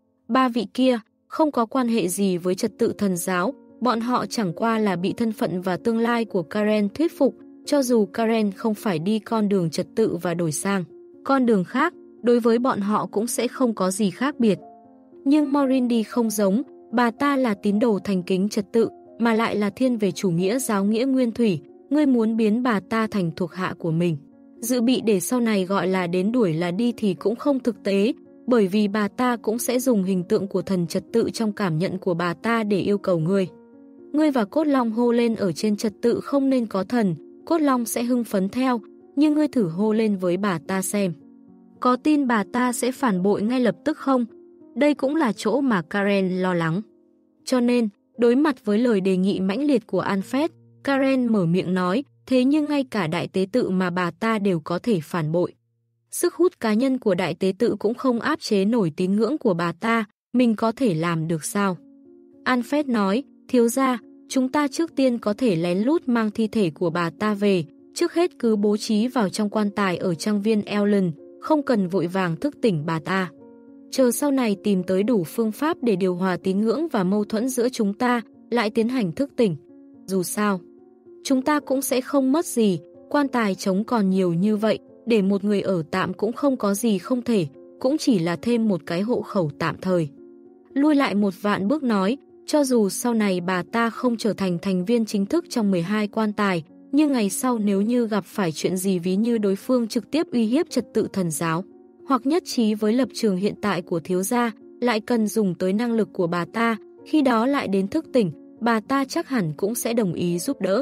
3 vị kia không có quan hệ gì với trật tự thần giáo, bọn họ chẳng qua là bị thân phận và tương lai của Karen thuyết phục, cho dù Karen không phải đi con đường trật tự và đổi sang con đường khác, đối với bọn họ cũng sẽ không có gì khác biệt. Nhưng Morindi không giống, bà ta là tín đồ thành kính trật tự, mà lại là thiên về chủ nghĩa giáo nghĩa nguyên thủy, ngươi muốn biến bà ta thành thuộc hạ của mình. Dự bị để sau này gọi là đến đuổi là đi thì cũng không thực tế, bởi vì bà ta cũng sẽ dùng hình tượng của thần trật tự trong cảm nhận của bà ta để yêu cầu ngươi. Ngươi và Cốt Long hô lên ở trên trật tự không nên có thần, Cốt Long sẽ hưng phấn theo, nhưng ngươi thử hô lên với bà ta xem. Có tin bà ta sẽ phản bội ngay lập tức không? Đây cũng là chỗ mà Karen lo lắng. Cho nên, đối mặt với lời đề nghị mãnh liệt của Alfred, Karen mở miệng nói, thế nhưng ngay cả đại tế tự mà bà ta đều có thể phản bội. Sức hút cá nhân của đại tế tự cũng không áp chế nổi tín ngưỡng của bà ta, mình có thể làm được sao? Alfred nói, thiếu gia, chúng ta trước tiên có thể lén lút mang thi thể của bà ta về, trước hết cứ bố trí vào trong quan tài ở trang viên Ellen, không cần vội vàng thức tỉnh bà ta. Chờ sau này tìm tới đủ phương pháp để điều hòa tín ngưỡng và mâu thuẫn giữa chúng ta, lại tiến hành thức tỉnh. Dù sao, chúng ta cũng sẽ không mất gì, quan tài trống còn nhiều như vậy, để một người ở tạm cũng không có gì không thể, cũng chỉ là thêm một cái hộ khẩu tạm thời. Lui lại một vạn bước nói, cho dù sau này bà ta không trở thành thành viên chính thức trong 12 quan tài, nhưng ngày sau nếu như gặp phải chuyện gì ví như đối phương trực tiếp uy hiếp trật tự thần giáo, hoặc nhất trí với lập trường hiện tại của thiếu gia, lại cần dùng tới năng lực của bà ta, khi đó lại đến thức tỉnh, bà ta chắc hẳn cũng sẽ đồng ý giúp đỡ.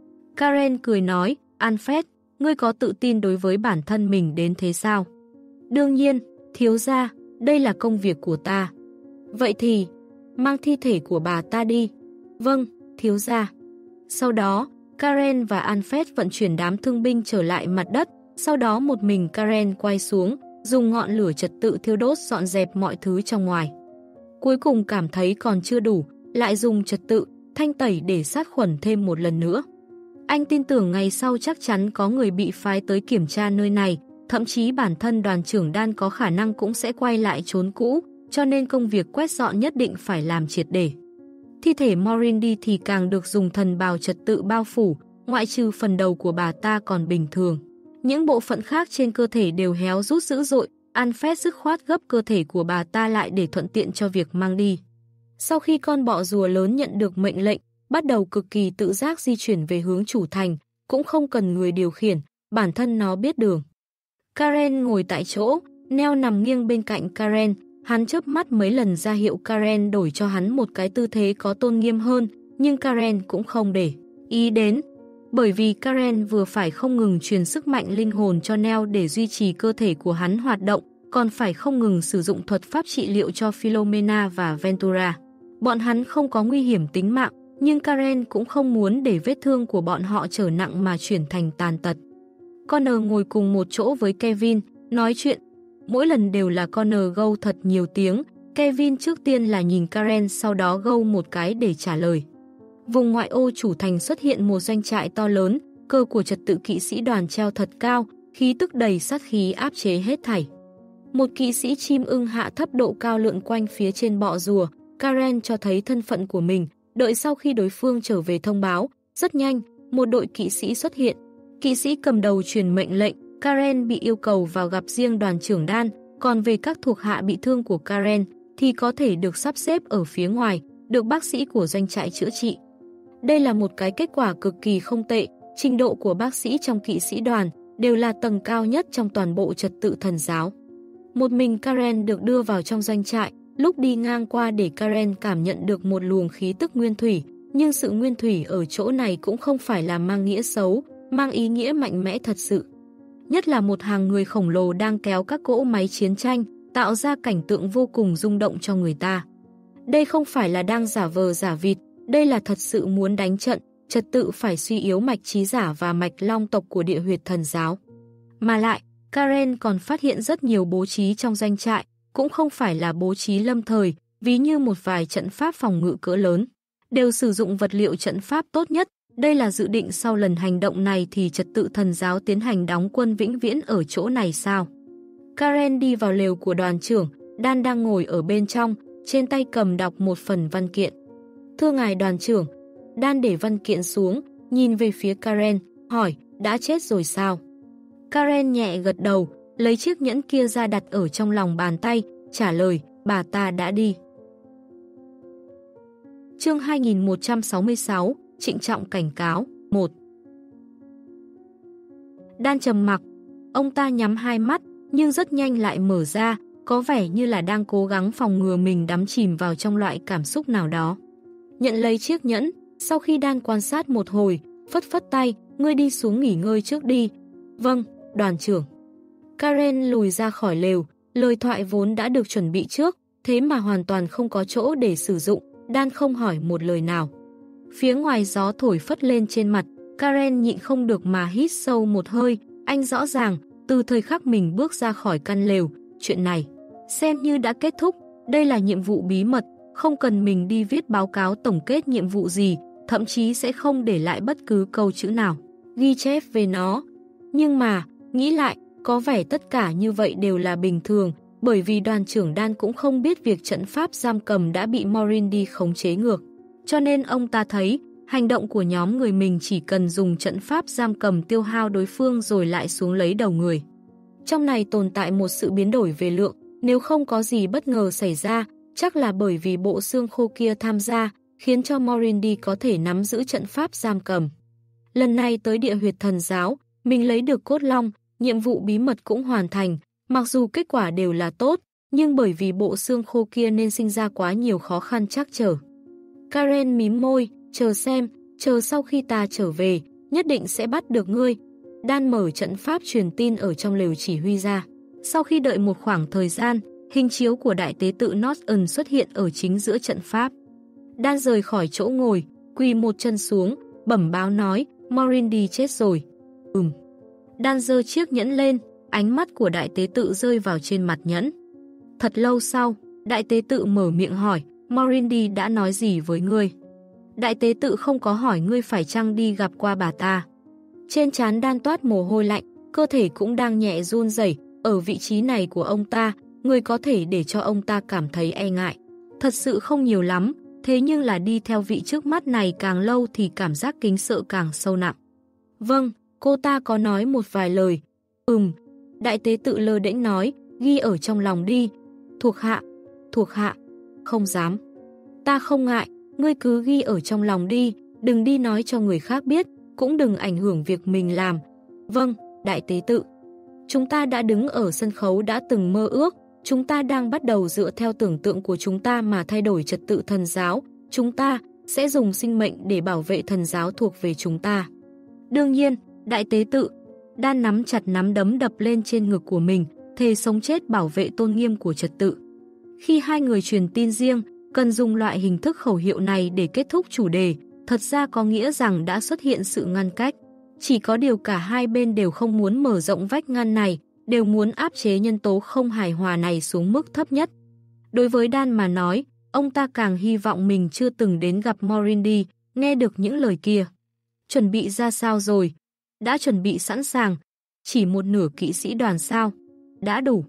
Karen cười nói, Alfred, ngươi có tự tin đối với bản thân mình đến thế sao? Đương nhiên, thiếu gia, đây là công việc của ta. Vậy thì, mang thi thể của bà ta đi. Vâng, thiếu gia. Sau đó, Karen và Alfred vận chuyển đám thương binh trở lại mặt đất, sau đó một mình Karen quay xuống, dùng ngọn lửa trật tự thiêu đốt dọn dẹp mọi thứ trong ngoài. Cuối cùng cảm thấy còn chưa đủ, lại dùng trật tự, thanh tẩy để sát khuẩn thêm một lần nữa. Anh tin tưởng ngày sau chắc chắn có người bị phái tới kiểm tra nơi này, thậm chí bản thân đoàn trưởng Dan có khả năng cũng sẽ quay lại chốn cũ, cho nên công việc quét dọn nhất định phải làm triệt để. Thi thể Morindi thì càng được dùng thần bào trật tự bao phủ, ngoại trừ phần đầu của bà ta còn bình thường. Những bộ phận khác trên cơ thể đều héo rút dữ dội, Alfred dứt khoát gấp cơ thể của bà ta lại để thuận tiện cho việc mang đi. Sau khi con bọ rùa lớn nhận được mệnh lệnh, bắt đầu cực kỳ tự giác di chuyển về hướng chủ thành, cũng không cần người điều khiển, bản thân nó biết đường. Karen ngồi tại chỗ, Neo nằm nghiêng bên cạnh Karen, hắn chớp mắt mấy lần ra hiệu Karen đổi cho hắn một cái tư thế có tôn nghiêm hơn, nhưng Karen cũng không để ý đến. Bởi vì Karen vừa phải không ngừng truyền sức mạnh linh hồn cho Neo để duy trì cơ thể của hắn hoạt động, còn phải không ngừng sử dụng thuật pháp trị liệu cho Philomena và Ventura. Bọn hắn không có nguy hiểm tính mạng, nhưng Karen cũng không muốn để vết thương của bọn họ trở nặng mà chuyển thành tàn tật. Connor ngồi cùng một chỗ với Kevin, nói chuyện. Mỗi lần đều là Connor gâu thật nhiều tiếng, Kevin trước tiên là nhìn Karen sau đó gâu một cái để trả lời. Vùng ngoại ô chủ thành xuất hiện một doanh trại to lớn, cơ của trật tự kỵ sĩ đoàn treo thật cao, khí tức đầy sát khí áp chế hết thảy. Một kỵ sĩ chim ưng hạ thấp độ cao lượn quanh phía trên bọ rùa, Karen cho thấy thân phận của mình, đợi sau khi đối phương trở về thông báo. Rất nhanh, một đội kỵ sĩ xuất hiện. Kỵ sĩ cầm đầu truyền mệnh lệnh, Karen bị yêu cầu vào gặp riêng đoàn trưởng Dan, còn về các thuộc hạ bị thương của Karen thì có thể được sắp xếp ở phía ngoài, được bác sĩ của doanh trại chữa trị. Đây là một cái kết quả cực kỳ không tệ, trình độ của bác sĩ trong kỵ sĩ đoàn đều là tầng cao nhất trong toàn bộ trật tự thần giáo. Một mình Karen được đưa vào trong doanh trại, lúc đi ngang qua để Karen cảm nhận được một luồng khí tức nguyên thủy, nhưng sự nguyên thủy ở chỗ này cũng không phải là mang nghĩa xấu, mang ý nghĩa mạnh mẽ thật sự. Nhất là một hàng người khổng lồ đang kéo các cỗ máy chiến tranh, tạo ra cảnh tượng vô cùng rung động cho người ta. Đây không phải là đang giả vờ giả vịt, đây là thật sự muốn đánh trận, trật tự phải suy yếu mạch trí giả và mạch long tộc của địa huyệt thần giáo. Mà lại, Karen còn phát hiện rất nhiều bố trí trong doanh trại, cũng không phải là bố trí lâm thời, ví như một vài trận pháp phòng ngự cỡ lớn. Đều sử dụng vật liệu trận pháp tốt nhất, đây là dự định sau lần hành động này thì trật tự thần giáo tiến hành đóng quân vĩnh viễn ở chỗ này sao? Karen đi vào lều của đoàn trưởng, Dan đang ngồi ở bên trong, trên tay cầm đọc một phần văn kiện. Thưa ngài đoàn trưởng, Dan để văn kiện xuống, nhìn về phía Karen, hỏi, đã chết rồi sao? Karen nhẹ gật đầu, lấy chiếc nhẫn kia ra đặt ở trong lòng bàn tay, trả lời, bà ta đã đi. Chương 2166, trịnh trọng cảnh cáo, 1. Dan trầm mặc, ông ta nhắm hai mắt, nhưng rất nhanh lại mở ra, có vẻ như là đang cố gắng phòng ngừa mình đắm chìm vào trong loại cảm xúc nào đó. Nhận lấy chiếc nhẫn, sau khi Dan quan sát một hồi, phất phất tay, ngươi đi xuống nghỉ ngơi trước đi. Vâng, đoàn trưởng. Karen lùi ra khỏi lều, lời thoại vốn đã được chuẩn bị trước, thế mà hoàn toàn không có chỗ để sử dụng, Dan không hỏi một lời nào. Phía ngoài gió thổi phất lên trên mặt, Karen nhịn không được mà hít sâu một hơi, anh rõ ràng, từ thời khắc mình bước ra khỏi căn lều, chuyện này xem như đã kết thúc, đây là nhiệm vụ bí mật, không cần mình đi viết báo cáo tổng kết nhiệm vụ gì, thậm chí sẽ không để lại bất cứ câu chữ nào ghi chép về nó. Nhưng mà, nghĩ lại, có vẻ tất cả như vậy đều là bình thường, bởi vì đoàn trưởng Dan cũng không biết việc trận pháp giam cầm đã bị Morindi khống chế ngược. Cho nên ông ta thấy, hành động của nhóm người mình chỉ cần dùng trận pháp giam cầm tiêu hao đối phương rồi lại xuống lấy đầu người. Trong này tồn tại một sự biến đổi về lượng, nếu không có gì bất ngờ xảy ra, chắc là bởi vì bộ xương khô kia tham gia, khiến cho Morindi có thể nắm giữ trận pháp giam cầm. Lần này tới địa huyệt thần giáo, mình lấy được cốt long, nhiệm vụ bí mật cũng hoàn thành, mặc dù kết quả đều là tốt, nhưng bởi vì bộ xương khô kia nên sinh ra quá nhiều khó khăn trắc trở. Karen mím môi, chờ xem, chờ sau khi ta trở về, nhất định sẽ bắt được ngươi. Dan mở trận pháp truyền tin ở trong lều chỉ huy ra. Sau khi đợi một khoảng thời gian, hình chiếu của đại tế tự Norton xuất hiện ở chính giữa trận pháp. Dan rời khỏi chỗ ngồi, quỳ một chân xuống, bẩm báo nói, Morindi chết rồi. Dan giơ chiếc nhẫn lên, ánh mắt của đại tế tự rơi vào trên mặt nhẫn. Thật lâu sau, đại tế tự mở miệng hỏi, Morindi đã nói gì với ngươi? Đại tế tự không có hỏi ngươi phải chăng đi gặp qua bà ta. Trên trán Dan toát mồ hôi lạnh, cơ thể cũng đang nhẹ run rẩy. Ở vị trí này của ông ta, người có thể để cho ông ta cảm thấy e ngại. Thật sự không nhiều lắm, thế nhưng là đi theo vị trước mắt này càng lâu thì cảm giác kính sợ càng sâu nặng. Vâng, cô ta có nói một vài lời. Đại tế tự lơ đễnh nói, ghi ở trong lòng đi. Thuộc hạ, không dám. Ta không ngại, ngươi cứ ghi ở trong lòng đi, đừng đi nói cho người khác biết, cũng đừng ảnh hưởng việc mình làm. Vâng, đại tế tự. Chúng ta đã đứng ở sân khấu đã từng mơ ước, chúng ta đang bắt đầu dựa theo tưởng tượng của chúng ta mà thay đổi trật tự thần giáo, chúng ta sẽ dùng sinh mệnh để bảo vệ thần giáo thuộc về chúng ta. Đương nhiên, đại tế tự, Dan nắm chặt nắm đấm đập lên trên ngực của mình, thề sống chết bảo vệ tôn nghiêm của trật tự. Khi hai người truyền tin riêng, cần dùng loại hình thức khẩu hiệu này để kết thúc chủ đề, thật ra có nghĩa rằng đã xuất hiện sự ngăn cách. Chỉ có điều cả hai bên đều không muốn mở rộng vách ngăn này, đều muốn áp chế nhân tố không hài hòa này xuống mức thấp nhất. Đối với Dan mà nói, ông ta càng hy vọng mình chưa từng đến gặp Morindi, nghe được những lời kia. Chuẩn bị ra sao rồi? Đã chuẩn bị sẵn sàng. Chỉ một nửa kỵ sĩ đoàn sao? Đã đủ.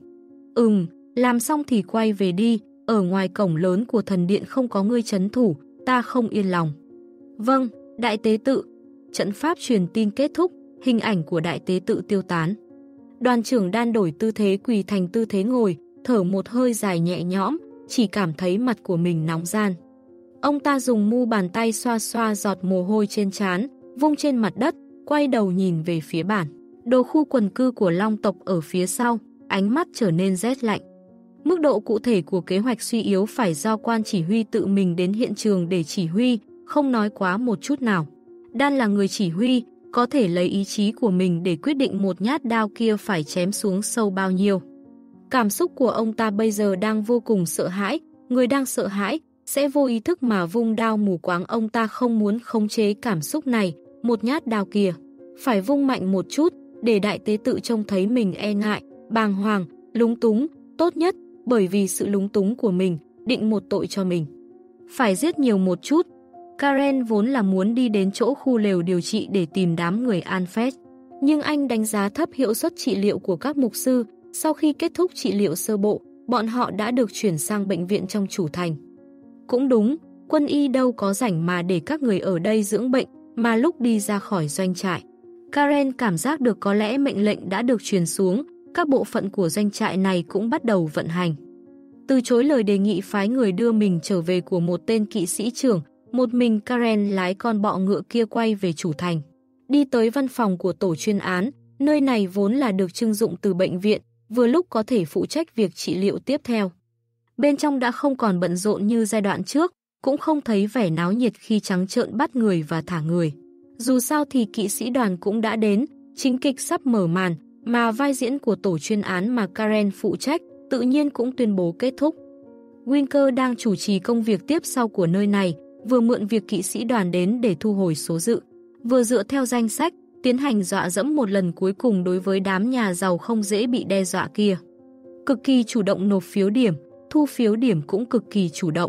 Làm xong thì quay về đi, ở ngoài cổng lớn của thần điện không có ngươi trấn thủ, ta không yên lòng. Vâng, đại tế tự. Trận pháp truyền tin kết thúc, hình ảnh của đại tế tự tiêu tán. Đoàn trưởng Dan đổi tư thế quỳ thành tư thế ngồi, thở một hơi dài nhẹ nhõm, chỉ cảm thấy mặt của mình nóng ran. Ông ta dùng mu bàn tay xoa xoa giọt mồ hôi trên trán, vung trên mặt đất, quay đầu nhìn về phía bản đồ khu quần cư của Long tộc ở phía sau, ánh mắt trở nên rét lạnh. Mức độ cụ thể của kế hoạch suy yếu phải do quan chỉ huy tự mình đến hiện trường để chỉ huy, không nói quá một chút nào. Dan là người chỉ huy, có thể lấy ý chí của mình để quyết định một nhát đao kia phải chém xuống sâu bao nhiêu. Cảm xúc của ông ta bây giờ đang vô cùng sợ hãi, người đang sợ hãi sẽ vô ý thức mà vung đao mù quáng. Ông ta không muốn khống chế cảm xúc này, một nhát đao kia phải vung mạnh một chút để đại tế tự trông thấy mình e ngại, bàng hoàng, lúng túng, tốt nhất bởi vì sự lúng túng của mình, định một tội cho mình. Phải giết nhiều một chút. Karen vốn là muốn đi đến chỗ khu lều điều trị để tìm đám người Alfred, nhưng anh đánh giá thấp hiệu suất trị liệu của các mục sư. Sau khi kết thúc trị liệu sơ bộ, bọn họ đã được chuyển sang bệnh viện trong chủ thành. Cũng đúng, quân y đâu có rảnh mà để các người ở đây dưỡng bệnh, mà lúc đi ra khỏi doanh trại, Karen cảm giác được có lẽ mệnh lệnh đã được truyền xuống, các bộ phận của doanh trại này cũng bắt đầu vận hành. Từ chối lời đề nghị phái người đưa mình trở về của một tên kỵ sĩ trưởng, một mình Karen lái con bọ ngựa kia quay về chủ thành. Đi tới văn phòng của tổ chuyên án, nơi này vốn là được trưng dụng từ bệnh viện, vừa lúc có thể phụ trách việc trị liệu tiếp theo. Bên trong đã không còn bận rộn như giai đoạn trước, cũng không thấy vẻ náo nhiệt khi trắng trợn bắt người và thả người. Dù sao thì kỵ sĩ đoàn cũng đã đến, chính kịch sắp mở màn, mà vai diễn của tổ chuyên án mà Karen phụ trách tự nhiên cũng tuyên bố kết thúc. Winker đang chủ trì công việc tiếp sau của nơi này, vừa mượn việc kỵ sĩ đoàn đến để thu hồi số dự, vừa dựa theo danh sách, tiến hành dọa dẫm một lần cuối cùng đối với đám nhà giàu không dễ bị đe dọa kia. Cực kỳ chủ động nộp phiếu điểm, thu phiếu điểm cũng cực kỳ chủ động.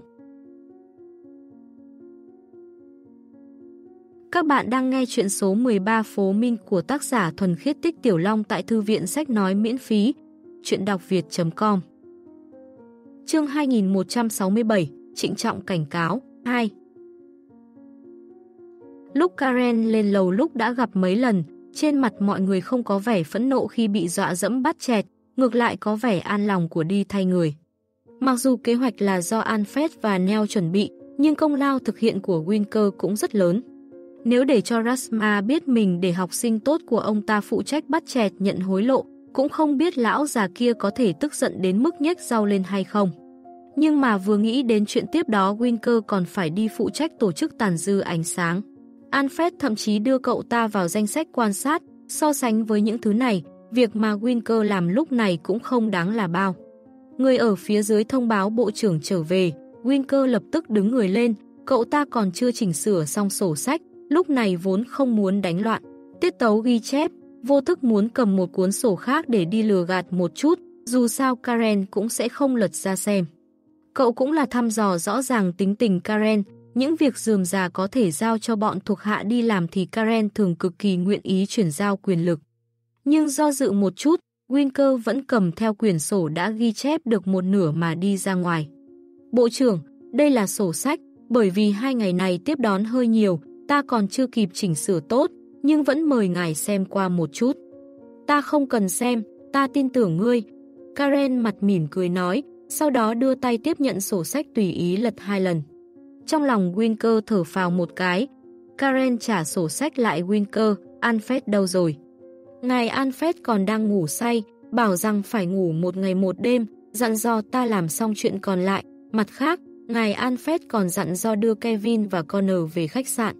Các bạn đang nghe chuyện số 13 Phố Minh của tác giả Thuần Khiết Tích Tiểu Long tại Thư viện Sách Nói miễn phí, chuyện đọc việt.com. Chương 2167, Trịnh trọng cảnh cáo, 2. Lúc Karen lên lầu lúc đã gặp mấy lần, trên mặt mọi người không có vẻ phẫn nộ khi bị dọa dẫm bắt chẹt, ngược lại có vẻ an lòng của đi thay người. Mặc dù kế hoạch là do Alfred và Nell chuẩn bị, nhưng công lao thực hiện của Winker cũng rất lớn. Nếu để cho Rasma biết mình để học sinh tốt của ông ta phụ trách bắt chẹt nhận hối lộ, cũng không biết lão già kia có thể tức giận đến mức nhếch rau lên hay không. Nhưng mà vừa nghĩ đến chuyện tiếp đó, Winker còn phải đi phụ trách tổ chức tàn dư ánh sáng. Alfred thậm chí đưa cậu ta vào danh sách quan sát, so sánh với những thứ này, việc mà Winker làm lúc này cũng không đáng là bao. Người ở phía dưới thông báo bộ trưởng trở về, Winker lập tức đứng người lên, cậu ta còn chưa chỉnh sửa xong sổ sách, lúc này vốn không muốn đánh loạn. Tiết tấu ghi chép, vô thức muốn cầm một cuốn sổ khác để đi lừa gạt một chút, dù sao Karen cũng sẽ không lật ra xem. Cậu cũng là thăm dò rõ ràng tính tình Karen, Những việc rườm rà có thể giao cho bọn thuộc hạ đi làm thì Karen thường cực kỳ nguyện ý chuyển giao quyền lực. Nhưng do dự một chút, Winkler vẫn cầm theo quyển sổ đã ghi chép được một nửa mà đi ra ngoài. Bộ trưởng, đây là sổ sách, bởi vì 2 ngày này tiếp đón hơi nhiều, ta còn chưa kịp chỉnh sửa tốt, nhưng vẫn mời ngài xem qua một chút. Ta không cần xem, ta tin tưởng ngươi. Karen mặt mỉm cười nói, sau đó đưa tay tiếp nhận sổ sách tùy ý lật 2 lần. Trong lòng Winkler thở phào một cái. Karen trả sổ sách lại Winkler, Alfred đâu rồi? Ngài Alfred còn đang ngủ say, bảo rằng phải ngủ 1 ngày 1 đêm, dặn dò ta làm xong chuyện còn lại. Mặt khác, ngài Alfred còn dặn dò đưa Kevin và Connor về khách sạn.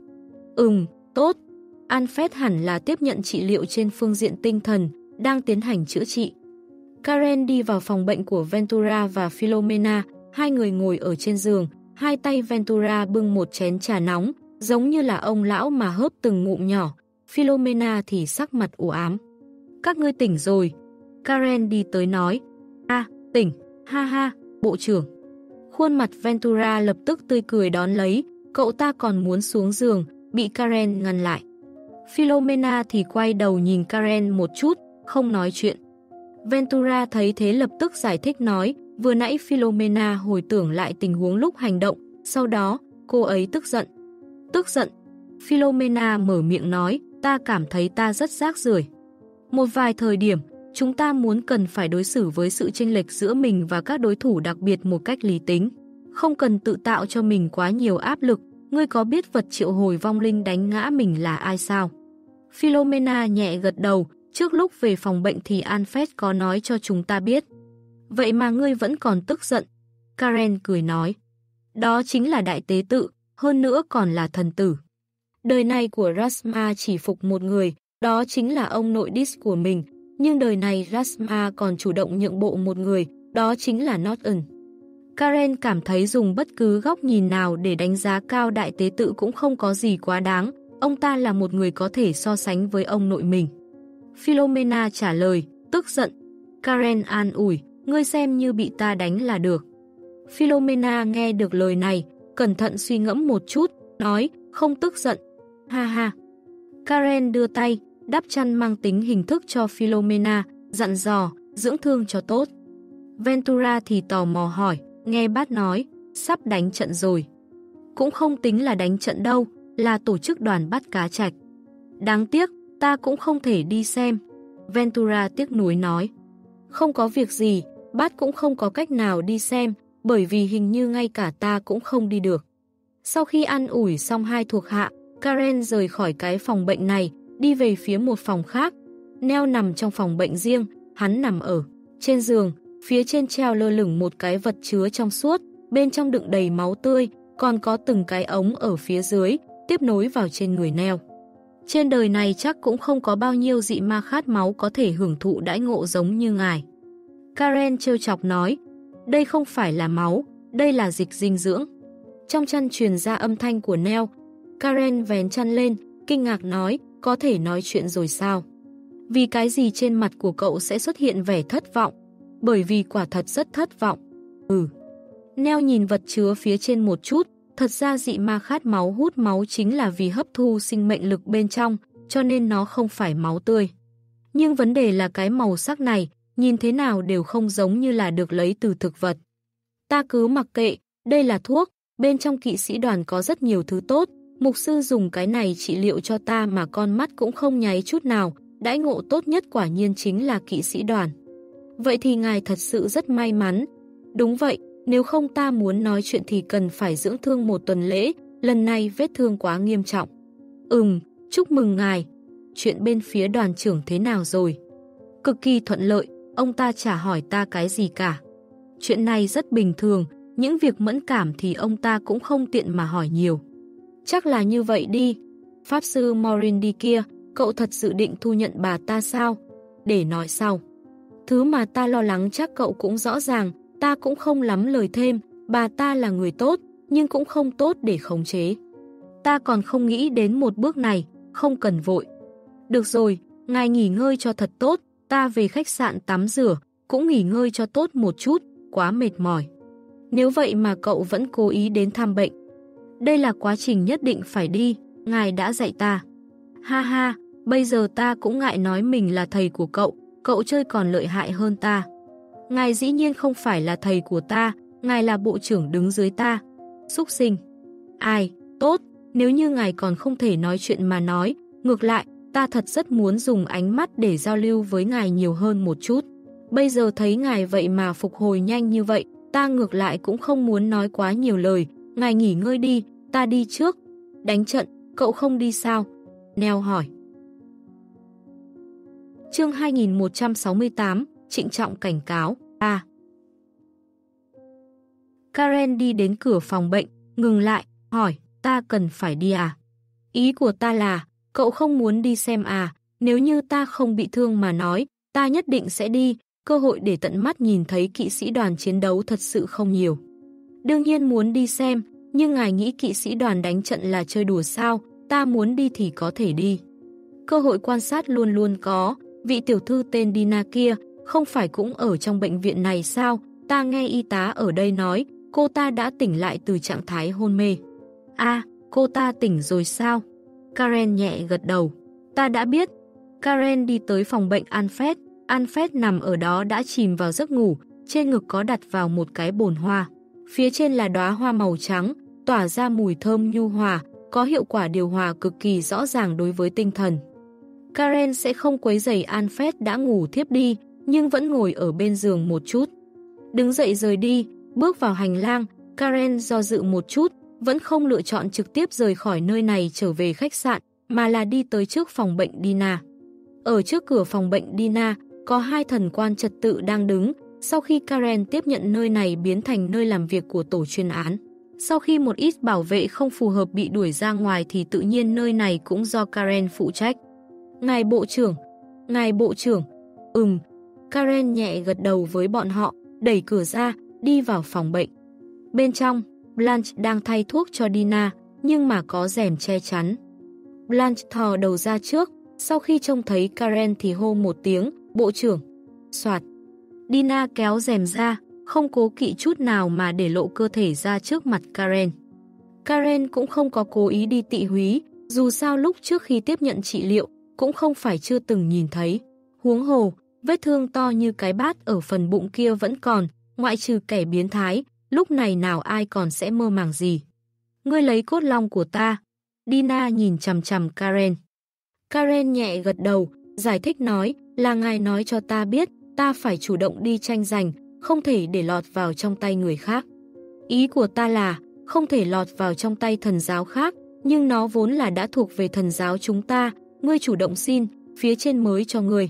Tốt. Alfred hẳn là tiếp nhận trị liệu trên phương diện tinh thần, đang tiến hành chữa trị. Karen đi vào phòng bệnh của Ventura và Philomena, hai người ngồi ở trên giường, hai tay Ventura bưng một chén trà nóng, giống như là ông lão mà hớp từng ngụm nhỏ. Philomena thì sắc mặt u ám. Các ngươi tỉnh rồi. Karen đi tới nói. Tỉnh, ha ha, bộ trưởng. Khuôn mặt Ventura lập tức tươi cười đón lấy, cậu ta còn muốn xuống giường, bị Karen ngăn lại. Philomena thì quay đầu nhìn Karen một chút, không nói chuyện. Ventura thấy thế lập tức giải thích nói, vừa nãy Philomena hồi tưởng lại tình huống lúc hành động, sau đó, cô ấy tức giận. Tức giận? Philomena mở miệng nói, ta cảm thấy ta rất rác rưởi. Một vài thời điểm, chúng ta muốn cần phải đối xử với sự chênh lệch giữa mình và các đối thủ đặc biệt một cách lý tính. Không cần tự tạo cho mình quá nhiều áp lực. Ngươi có biết vật triệu hồi vong linh đánh ngã mình là ai sao? Philomena nhẹ gật đầu, trước lúc về phòng bệnh thì Alfred có nói cho chúng ta biết. Vậy mà ngươi vẫn còn tức giận. Karen cười nói. Đó chính là đại tế tự, hơn nữa còn là thần tử. Đời này của Rasma chỉ phục một người, đó chính là ông nội Dis của mình. Nhưng đời này Rasma còn chủ động nhượng bộ một người, đó chính là Norton. Karen cảm thấy dùng bất cứ góc nhìn nào để đánh giá cao đại tế tự cũng không có gì quá đáng. Ông ta là một người có thể so sánh với ông nội mình. Philomena trả lời, tức giận. Karen an ủi, ngươi xem như bị ta đánh là được. Philomena nghe được lời này, cẩn thận suy ngẫm một chút, nói, không tức giận. Ha ha. Karen đưa tay, đắp chăn mang tính hình thức cho Philomena, dặn dò, dưỡng thương cho tốt. Ventura thì tò mò hỏi, nghe bác nói, sắp đánh trận rồi. Cũng không tính là đánh trận đâu, là tổ chức đoàn bắt cá trạch. Đáng tiếc, ta cũng không thể đi xem. Ventura tiếc nuối nói. Không có việc gì, bác cũng không có cách nào đi xem, bởi vì hình như ngay cả ta cũng không đi được. Sau khi ăn ủi xong hai thuộc hạ, Karen rời khỏi cái phòng bệnh này, đi về phía một phòng khác. Neo nằm trong phòng bệnh riêng, hắn nằm ở trên giường, phía trên treo lơ lửng một cái vật chứa trong suốt, bên trong đựng đầy máu tươi, còn có từng cái ống ở phía dưới, tiếp nối vào trên người Neo. Trên đời này chắc cũng không có bao nhiêu dị ma khát máu có thể hưởng thụ đãi ngộ giống như ngài. Karen trêu chọc nói, đây không phải là máu, đây là dịch dinh dưỡng. Trong chăn truyền ra âm thanh của Neo. Karen vén chăn lên, kinh ngạc nói, có thể nói chuyện rồi sao? Vì cái gì trên mặt của cậu sẽ xuất hiện vẻ thất vọng? Bởi vì quả thật rất thất vọng. Neo nhìn vật chứa phía trên một chút, thật ra dị ma khát máu hút máu chính là vì hấp thu sinh mệnh lực bên trong, cho nên nó không phải máu tươi. Nhưng vấn đề là cái màu sắc này, nhìn thế nào đều không giống như là được lấy từ thực vật. Ta cứ mặc kệ, đây là thuốc, bên trong kỵ sĩ đoàn có rất nhiều thứ tốt, mục sư dùng cái này trị liệu cho ta mà con mắt cũng không nháy chút nào, đãi ngộ tốt nhất quả nhiên chính là kỵ sĩ đoàn. Vậy thì ngài thật sự rất may mắn. Đúng vậy, nếu không ta muốn nói chuyện thì cần phải dưỡng thương 1 tuần lễ, lần này vết thương quá nghiêm trọng. Chúc mừng ngài. Chuyện bên phía đoàn trưởng thế nào rồi? Cực kỳ thuận lợi, ông ta chả hỏi ta cái gì cả. Chuyện này rất bình thường, những việc mẫn cảm thì ông ta cũng không tiện mà hỏi nhiều. Chắc là như vậy đi. Pháp sư Morin đi kia, cậu thật dự định thu nhận bà ta sao? Để nói sau. Thứ mà ta lo lắng chắc cậu cũng rõ ràng, ta cũng không lắm lời thêm, bà ta là người tốt, nhưng cũng không tốt để khống chế. Ta còn không nghĩ đến một bước này, không cần vội. Được rồi, ngài nghỉ ngơi cho thật tốt, ta về khách sạn tắm rửa, cũng nghỉ ngơi cho tốt một chút, quá mệt mỏi. Nếu vậy mà cậu vẫn cố ý đến thăm bệnh. Đây là quá trình nhất định phải đi, ngài đã dạy ta. Ha ha, bây giờ ta cũng ngại nói mình là thầy của cậu chơi còn lợi hại hơn ta. Ngài dĩ nhiên không phải là thầy của ta, ngài là bộ trưởng đứng dưới ta. Súc sinh. Ai, tốt, nếu như ngài còn không thể nói chuyện mà nói, ngược lại, ta thật rất muốn dùng ánh mắt để giao lưu với ngài nhiều hơn một chút. Bây giờ thấy ngài vậy mà phục hồi nhanh như vậy, ta ngược lại cũng không muốn nói quá nhiều lời, ngài nghỉ ngơi đi, ta đi trước. Đánh trận, cậu không đi sao? Neo hỏi. Chương 2168, trịnh trọng cảnh cáo, A. Karen đi đến cửa phòng bệnh, ngừng lại, hỏi, ta cần phải đi à? Ý của ta là, cậu không muốn đi xem à, nếu như ta không bị thương mà nói, ta nhất định sẽ đi, cơ hội để tận mắt nhìn thấy kỵ sĩ đoàn chiến đấu thật sự không nhiều. Đương nhiên muốn đi xem, nhưng ngài nghĩ kỵ sĩ đoàn đánh trận là chơi đùa sao, ta muốn đi thì có thể đi. Cơ hội quan sát luôn luôn có, vị tiểu thư tên Dina kia, không phải cũng ở trong bệnh viện này sao, ta nghe y tá ở đây nói, cô ta đã tỉnh lại từ trạng thái hôn mê. À, cô ta tỉnh rồi sao? Karen nhẹ gật đầu. Ta đã biết. Karen đi tới phòng bệnh Alfred. Alfred nằm ở đó đã chìm vào giấc ngủ, trên ngực có đặt vào một cái bồn hoa. Phía trên là đóa hoa màu trắng, tỏa ra mùi thơm nhu hòa, có hiệu quả điều hòa cực kỳ rõ ràng đối với tinh thần. Karen sẽ không quấy rầy Alfred đã ngủ thiếp đi, nhưng vẫn ngồi ở bên giường một chút. Đứng dậy rời đi, bước vào hành lang, Karen do dự một chút, vẫn không lựa chọn trực tiếp rời khỏi nơi này trở về khách sạn, mà là đi tới trước phòng bệnh Dina. Ở trước cửa phòng bệnh Dina, có hai thần quan trật tự đang đứng, sau khi Karen tiếp nhận nơi này biến thành nơi làm việc của tổ chuyên án. Sau khi một ít bảo vệ không phù hợp bị đuổi ra ngoài thì tự nhiên nơi này cũng do Karen phụ trách. Ngài Bộ trưởng, Karen nhẹ gật đầu với bọn họ, đẩy cửa ra, đi vào phòng bệnh. Bên trong, Blanche đang thay thuốc cho Dina, nhưng mà có rèm che chắn. Blanche thò đầu ra trước, sau khi trông thấy Karen thì hô một tiếng, bộ trưởng. Soạt. Dina kéo rèm ra, không cố kỵ chút nào mà để lộ cơ thể ra trước mặt Karen. Karen cũng không có cố ý đi tị húy, dù sao lúc trước khi tiếp nhận trị liệu, cũng không phải chưa từng nhìn thấy. Huống hồ, vết thương to như cái bát ở phần bụng kia vẫn còn, ngoại trừ kẻ biến thái, lúc này nào ai còn sẽ mơ màng gì. Ngươi lấy cốt long của ta. Dina nhìn chằm chằm Karen. Karen nhẹ gật đầu, giải thích nói, là ngài nói cho ta biết, ta phải chủ động đi tranh giành, không thể để lọt vào trong tay người khác. Ý của ta là, không thể lọt vào trong tay thần giáo khác, nhưng nó vốn là đã thuộc về thần giáo chúng ta, ngươi chủ động xin, phía trên mới cho ngươi.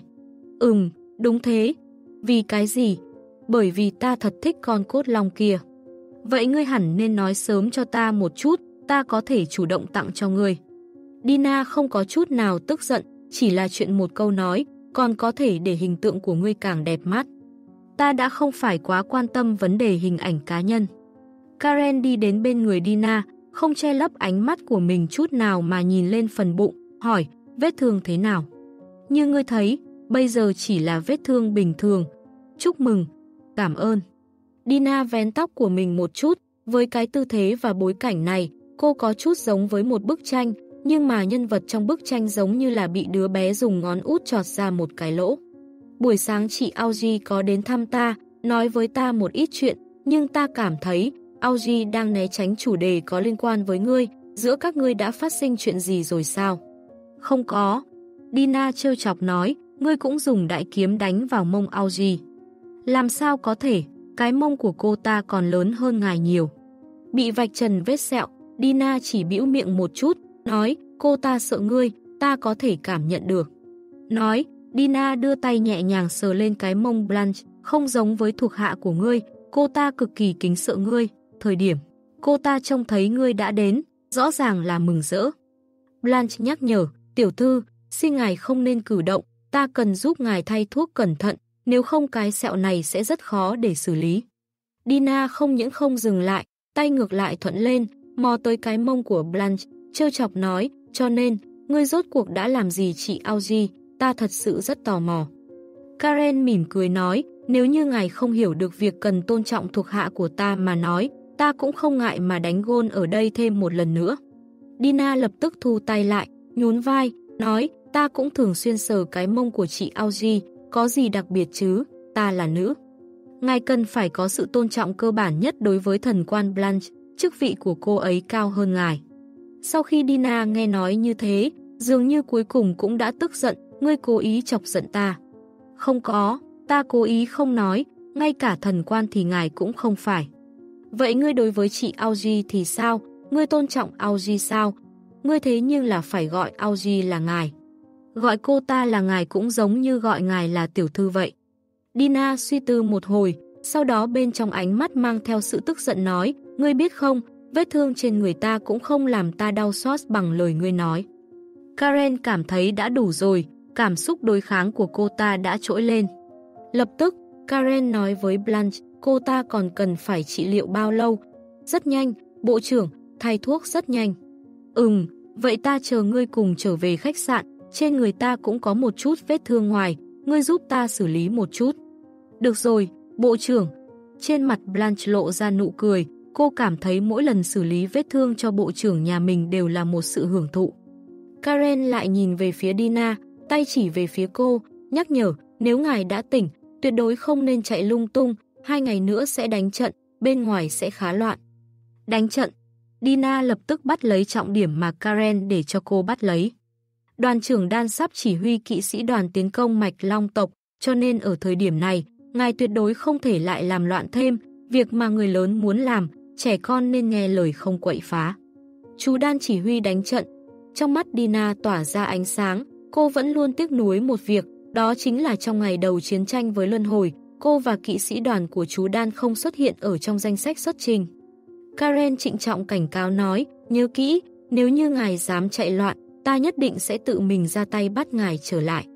Đúng thế. Vì cái gì? Bởi vì ta thật thích con cốt long kia. Vậy ngươi hẳn nên nói sớm cho ta một chút, ta có thể chủ động tặng cho ngươi. Dina không có chút nào tức giận, chỉ là chuyện một câu nói, còn có thể để hình tượng của ngươi càng đẹp mắt. Ta đã không phải quá quan tâm vấn đề hình ảnh cá nhân. Karen đi đến bên người Dina, không che lấp ánh mắt của mình chút nào mà nhìn lên phần bụng, hỏi, vết thương thế nào? Như ngươi thấy, bây giờ chỉ là vết thương bình thường. Chúc mừng, cảm ơn. Dina vén tóc của mình một chút, với cái tư thế và bối cảnh này, cô có chút giống với một bức tranh, nhưng mà nhân vật trong bức tranh giống như là bị đứa bé dùng ngón út chọt ra một cái lỗ. Buổi sáng chị Audrey có đến thăm ta, nói với ta một ít chuyện, nhưng ta cảm thấy Audrey đang né tránh chủ đề có liên quan với ngươi, giữa các ngươi đã phát sinh chuyện gì rồi sao? Không có. Dina trêu chọc nói, ngươi cũng dùng đại kiếm đánh vào mông Audrey. Làm sao có thể, cái mông của cô ta còn lớn hơn ngài nhiều. Bị vạch trần vết sẹo, Dina chỉ bĩu miệng một chút, nói, cô ta sợ ngươi, ta có thể cảm nhận được. Nói, Dina đưa tay nhẹ nhàng sờ lên cái mông Blanche, không giống với thuộc hạ của ngươi, cô ta cực kỳ kính sợ ngươi. Thời điểm, cô ta trông thấy ngươi đã đến, rõ ràng là mừng rỡ. Blanche nhắc nhở, tiểu thư, xin ngài không nên cử động, ta cần giúp ngài thay thuốc cẩn thận, nếu không cái sẹo này sẽ rất khó để xử lý. Dina không những không dừng lại, tay ngược lại thuận lên, mò tới cái mông của Blanche, trêu chọc nói, cho nên, ngươi rốt cuộc đã làm gì chị Audrey, ta thật sự rất tò mò. Karen mỉm cười nói, nếu như ngài không hiểu được việc cần tôn trọng thuộc hạ của ta mà nói, ta cũng không ngại mà đánh gôn ở đây thêm một lần nữa. Dina lập tức thu tay lại, nhún vai, nói, ta cũng thường xuyên sờ cái mông của chị Audrey, có gì đặc biệt chứ, ta là nữ. Ngài cần phải có sự tôn trọng cơ bản nhất đối với thần quan Blanche, chức vị của cô ấy cao hơn ngài. Sau khi Dina nghe nói như thế, dường như cuối cùng cũng đã tức giận, ngươi cố ý chọc giận ta. Không có, ta cố ý không nói, ngay cả thần quan thì ngài cũng không phải. Vậy ngươi đối với chị Audrey thì sao? Ngươi tôn trọng Audrey sao? Ngươi thế nhưng là phải gọi Audrey là ngài. Gọi cô ta là ngài cũng giống như gọi ngài là tiểu thư vậy. Dina suy tư một hồi, sau đó bên trong ánh mắt mang theo sự tức giận nói, ngươi biết không, vết thương trên người ta cũng không làm ta đau xót bằng lời ngươi nói. Karen cảm thấy đã đủ rồi, cảm xúc đối kháng của cô ta đã trỗi lên. Lập tức, Karen nói với Blanche, cô ta còn cần phải trị liệu bao lâu? Rất nhanh, bộ trưởng, thay thuốc rất nhanh. Vậy ta chờ ngươi cùng trở về khách sạn, trên người ta cũng có một chút vết thương ngoài, ngươi giúp ta xử lý một chút. Được rồi, bộ trưởng. Trên mặt Blanche lộ ra nụ cười, cô cảm thấy mỗi lần xử lý vết thương cho bộ trưởng nhà mình đều là một sự hưởng thụ. Karen lại nhìn về phía Dina, tay chỉ về phía cô, nhắc nhở, nếu ngài đã tỉnh, tuyệt đối không nên chạy lung tung, 2 ngày nữa sẽ đánh trận, bên ngoài sẽ khá loạn. Đánh trận. Dina lập tức bắt lấy trọng điểm mà Karen để cho cô bắt lấy. Đoàn trưởng Dan sắp chỉ huy kỵ sĩ đoàn tiến công Mạch Long tộc, cho nên ở thời điểm này, ngài tuyệt đối không thể lại làm loạn thêm, việc mà người lớn muốn làm, trẻ con nên nghe lời không quậy phá. Chú Dan chỉ huy đánh trận. Trong mắt Dina tỏa ra ánh sáng, cô vẫn luôn tiếc nuối một việc, đó chính là trong ngày đầu chiến tranh với Luân Hồi, cô và kỵ sĩ đoàn của chú Dan không xuất hiện ở trong danh sách xuất trình. Karen trịnh trọng cảnh cáo nói, nhớ kỹ, nếu như ngài dám chạy loạn, ta nhất định sẽ tự mình ra tay bắt ngài trở lại.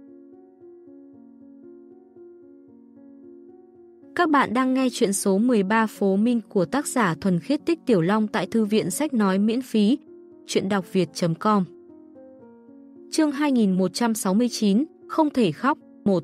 Các bạn đang nghe chuyện số 13 Phố Minh của tác giả Thuần Khiết Tích Tiểu Long tại Thư viện Sách Nói miễn phí, chuyện đọc việt.com. Chương 2169, không thể khóc, 1.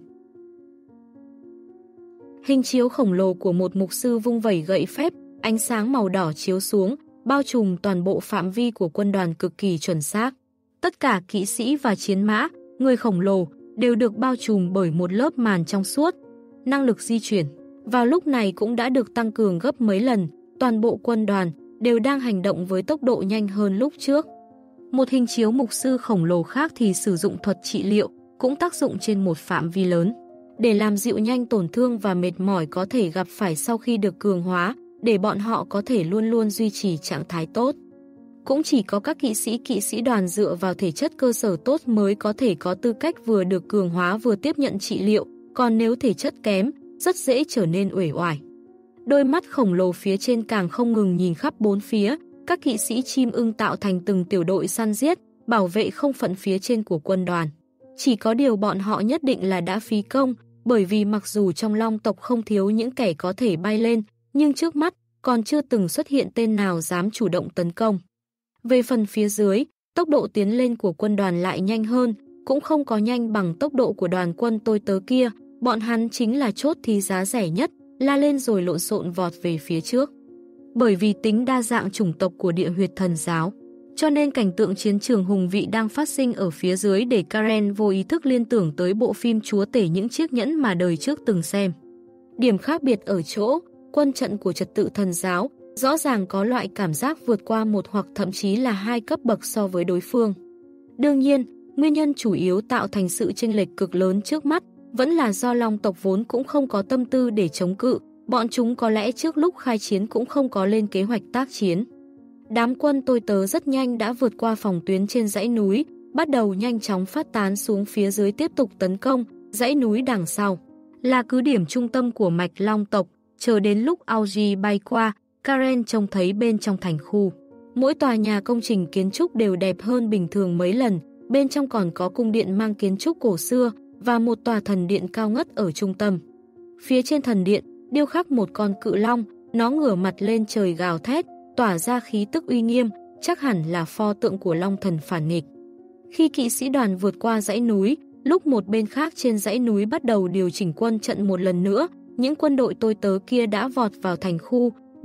Hình chiếu khổng lồ của một mục sư vung vẩy gậy phép, ánh sáng màu đỏ chiếu xuống, bao trùm toàn bộ phạm vi của quân đoàn cực kỳ chuẩn xác. Tất cả kỵ sĩ và chiến mã, người khổng lồ, đều được bao trùm bởi một lớp màn trong suốt. Năng lực di chuyển vào lúc này cũng đã được tăng cường gấp mấy lần, toàn bộ quân đoàn đều đang hành động với tốc độ nhanh hơn lúc trước. Một hình chiếu mục sư khổng lồ khác thì sử dụng thuật trị liệu, cũng tác dụng trên một phạm vi lớn, để làm dịu nhanh tổn thương và mệt mỏi có thể gặp phải sau khi được cường hóa, để bọn họ có thể luôn luôn duy trì trạng thái tốt. Cũng chỉ có các kỵ sĩ đoàn dựa vào thể chất cơ sở tốt mới có thể có tư cách vừa được cường hóa vừa tiếp nhận trị liệu, còn nếu thể chất kém, rất dễ trở nên uể oải. Đôi mắt khổng lồ phía trên càng không ngừng nhìn khắp bốn phía, các kỵ sĩ chim ưng tạo thành từng tiểu đội săn giết, bảo vệ không phận phía trên của quân đoàn. Chỉ có điều bọn họ nhất định là đã phí công, bởi vì mặc dù trong Long tộc không thiếu những kẻ có thể bay lên, nhưng trước mắt còn chưa từng xuất hiện tên nào dám chủ động tấn công. Về phần phía dưới, tốc độ tiến lên của quân đoàn lại nhanh hơn, cũng không có nhanh bằng tốc độ của đoàn quân tôi tớ kia, bọn hắn chính là chốt thí giá rẻ nhất, la lên rồi lộn xộn vọt về phía trước. Bởi vì tính đa dạng chủng tộc của địa huyệt thần giáo, cho nên cảnh tượng chiến trường hùng vị đang phát sinh ở phía dưới để Karen vô ý thức liên tưởng tới bộ phim Chúa Tể những chiếc nhẫn mà đời trước từng xem. Điểm khác biệt ở chỗ, quân trận của trật tự thần giáo rõ ràng có loại cảm giác vượt qua một hoặc thậm chí là 2 cấp bậc so với đối phương. Đương nhiên, nguyên nhân chủ yếu tạo thành sự chênh lệch cực lớn trước mắt vẫn là do Long tộc vốn cũng không có tâm tư để chống cự, bọn chúng có lẽ trước lúc khai chiến cũng không có lên kế hoạch tác chiến. Đám quân tôi tớ rất nhanh đã vượt qua phòng tuyến trên dãy núi, bắt đầu nhanh chóng phát tán xuống phía dưới tiếp tục tấn công, dãy núi đằng sau là cứ điểm trung tâm của Mạch Long tộc, chờ đến lúc Audrey bay qua, Karen trông thấy bên trong thành khu. Mỗi tòa nhà công trình kiến trúc đều đẹp hơn bình thường mấy lần, bên trong còn có cung điện mang kiến trúc cổ xưa và một tòa thần điện cao ngất ở trung tâm. Phía trên thần điện, điêu khắc một con cự long, nó ngửa mặt lên trời gào thét, tỏa ra khí tức uy nghiêm, chắc hẳn là pho tượng của long thần phản nghịch. Khi kỵ sĩ đoàn vượt qua dãy núi, lúc một bên khác trên dãy núi bắt đầu điều chỉnh quân trận một lần nữa, những quân đội tôi tớ kia đã vọt vào thành khu,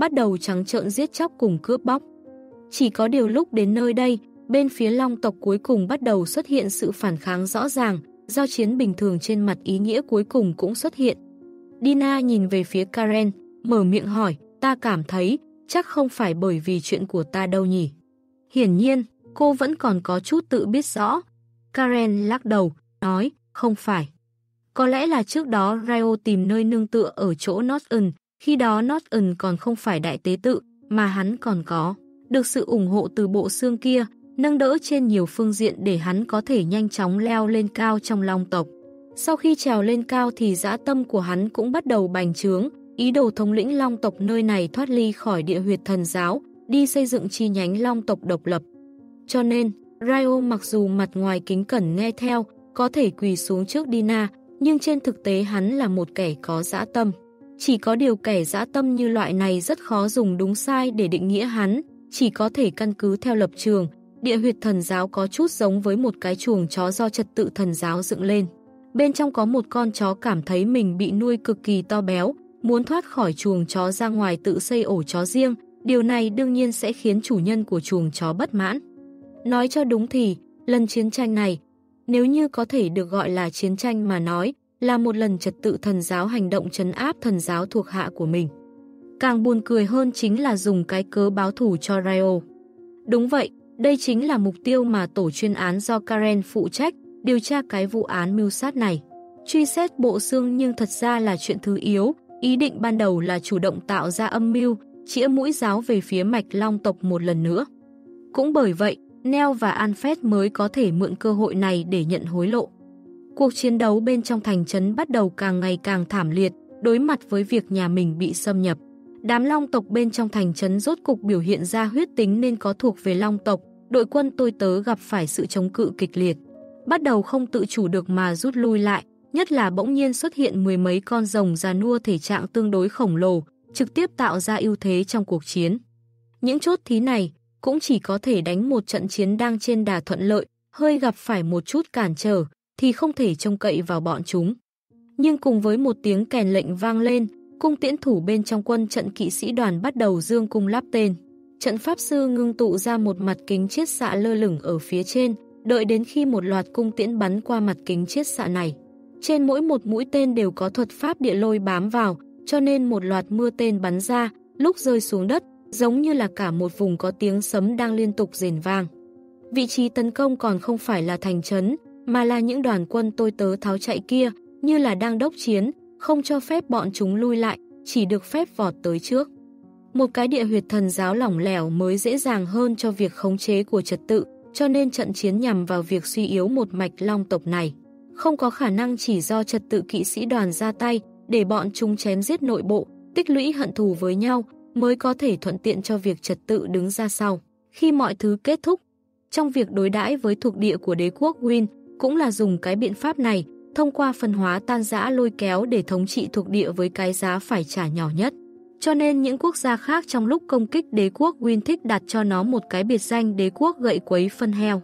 bắt đầu trắng trợn giết chóc cùng cướp bóc. Chỉ có điều lúc đến nơi đây, bên phía Long tộc cuối cùng bắt đầu xuất hiện sự phản kháng rõ ràng, giao chiến bình thường trên mặt ý nghĩa cuối cùng cũng xuất hiện. Dina nhìn về phía Karen, mở miệng hỏi, ta cảm thấy, chắc không phải bởi vì chuyện của ta đâu nhỉ. Hiển nhiên, cô vẫn còn có chút tự biết rõ. Karen lắc đầu, nói, không phải. Có lẽ là trước đó Ryo tìm nơi nương tựa ở chỗ Northern, khi đó Northern còn không phải đại tế tự, mà hắn còn có được sự ủng hộ từ bộ xương kia, nâng đỡ trên nhiều phương diện để hắn có thể nhanh chóng leo lên cao trong Long tộc. Sau khi trèo lên cao thì dã tâm của hắn cũng bắt đầu bành trướng, ý đồ thống lĩnh Long tộc nơi này thoát ly khỏi địa huyệt thần giáo, đi xây dựng chi nhánh Long tộc độc lập. Cho nên, Ryo mặc dù mặt ngoài kính cẩn nghe theo, có thể quỳ xuống trước Dina, nhưng trên thực tế hắn là một kẻ có dã tâm. Chỉ có điều kẻ dã tâm như loại này rất khó dùng đúng sai để định nghĩa hắn, chỉ có thể căn cứ theo lập trường. Địa huyệt thần giáo có chút giống với một cái chuồng chó do trật tự thần giáo dựng lên. Bên trong có một con chó cảm thấy mình bị nuôi cực kỳ to béo, muốn thoát khỏi chuồng chó ra ngoài tự xây ổ chó riêng, điều này đương nhiên sẽ khiến chủ nhân của chuồng chó bất mãn. Nói cho đúng thì, lần chiến tranh này, nếu như có thể được gọi là chiến tranh mà nói, là một lần trật tự thần giáo hành động trấn áp thần giáo thuộc hạ của mình. Càng buồn cười hơn chính là dùng cái cớ báo thù cho Ryo. Đúng vậy, đây chính là mục tiêu mà tổ chuyên án do Karen phụ trách, điều tra cái vụ án mưu sát này. Truy xét bộ xương nhưng thật ra là chuyện thứ yếu, ý định ban đầu là chủ động tạo ra âm mưu, chĩa mũi giáo về phía mạch Long tộc một lần nữa. Cũng bởi vậy, Nell và Alfred mới có thể mượn cơ hội này để nhận hối lộ. Cuộc chiến đấu bên trong thành trấn bắt đầu càng ngày càng thảm liệt, đối mặt với việc nhà mình bị xâm nhập. Đám Long tộc bên trong thành trấn rốt cục biểu hiện ra huyết tính nên có thuộc về Long tộc, đội quân tôi tớ gặp phải sự chống cự kịch liệt. Bắt đầu không tự chủ được mà rút lui lại, nhất là bỗng nhiên xuất hiện mười mấy con rồng già nua thể trạng tương đối khổng lồ, trực tiếp tạo ra ưu thế trong cuộc chiến. Những chốt thí này cũng chỉ có thể đánh một trận chiến đang trên đà thuận lợi, hơi gặp phải một chút cản trở thì không thể trông cậy vào bọn chúng. Nhưng cùng với một tiếng kèn lệnh vang lên, cung tiễn thủ bên trong quân trận kỵ sĩ đoàn bắt đầu dương cung lắp tên. Trận pháp sư ngưng tụ ra một mặt kính chiết xạ lơ lửng ở phía trên, đợi đến khi một loạt cung tiễn bắn qua mặt kính chiết xạ này. Trên mỗi một mũi tên đều có thuật pháp địa lôi bám vào, cho nên một loạt mưa tên bắn ra, lúc rơi xuống đất, giống như là cả một vùng có tiếng sấm đang liên tục rền vang. Vị trí tấn công còn không phải là thành trấn, mà là những đoàn quân tôi tớ tháo chạy kia, như là đang đốc chiến, không cho phép bọn chúng lui lại, chỉ được phép vọt tới trước. Một cái địa huyệt thần giáo lỏng lẻo mới dễ dàng hơn cho việc khống chế của trật tự, cho nên trận chiến nhằm vào việc suy yếu một mạch Long tộc này. Không có khả năng chỉ do trật tự kỵ sĩ đoàn ra tay, để bọn chúng chém giết nội bộ, tích lũy hận thù với nhau, mới có thể thuận tiện cho việc trật tự đứng ra sau. Khi mọi thứ kết thúc, trong việc đối đãi với thuộc địa của đế quốc Win, cũng là dùng cái biện pháp này, thông qua phân hóa tan rã lôi kéo để thống trị thuộc địa với cái giá phải trả nhỏ nhất. Cho nên những quốc gia khác trong lúc công kích đế quốc Win thích đặt cho nó một cái biệt danh đế quốc gậy quấy phân heo.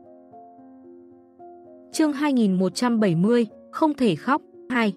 Chương 2170, không thể khóc, 2.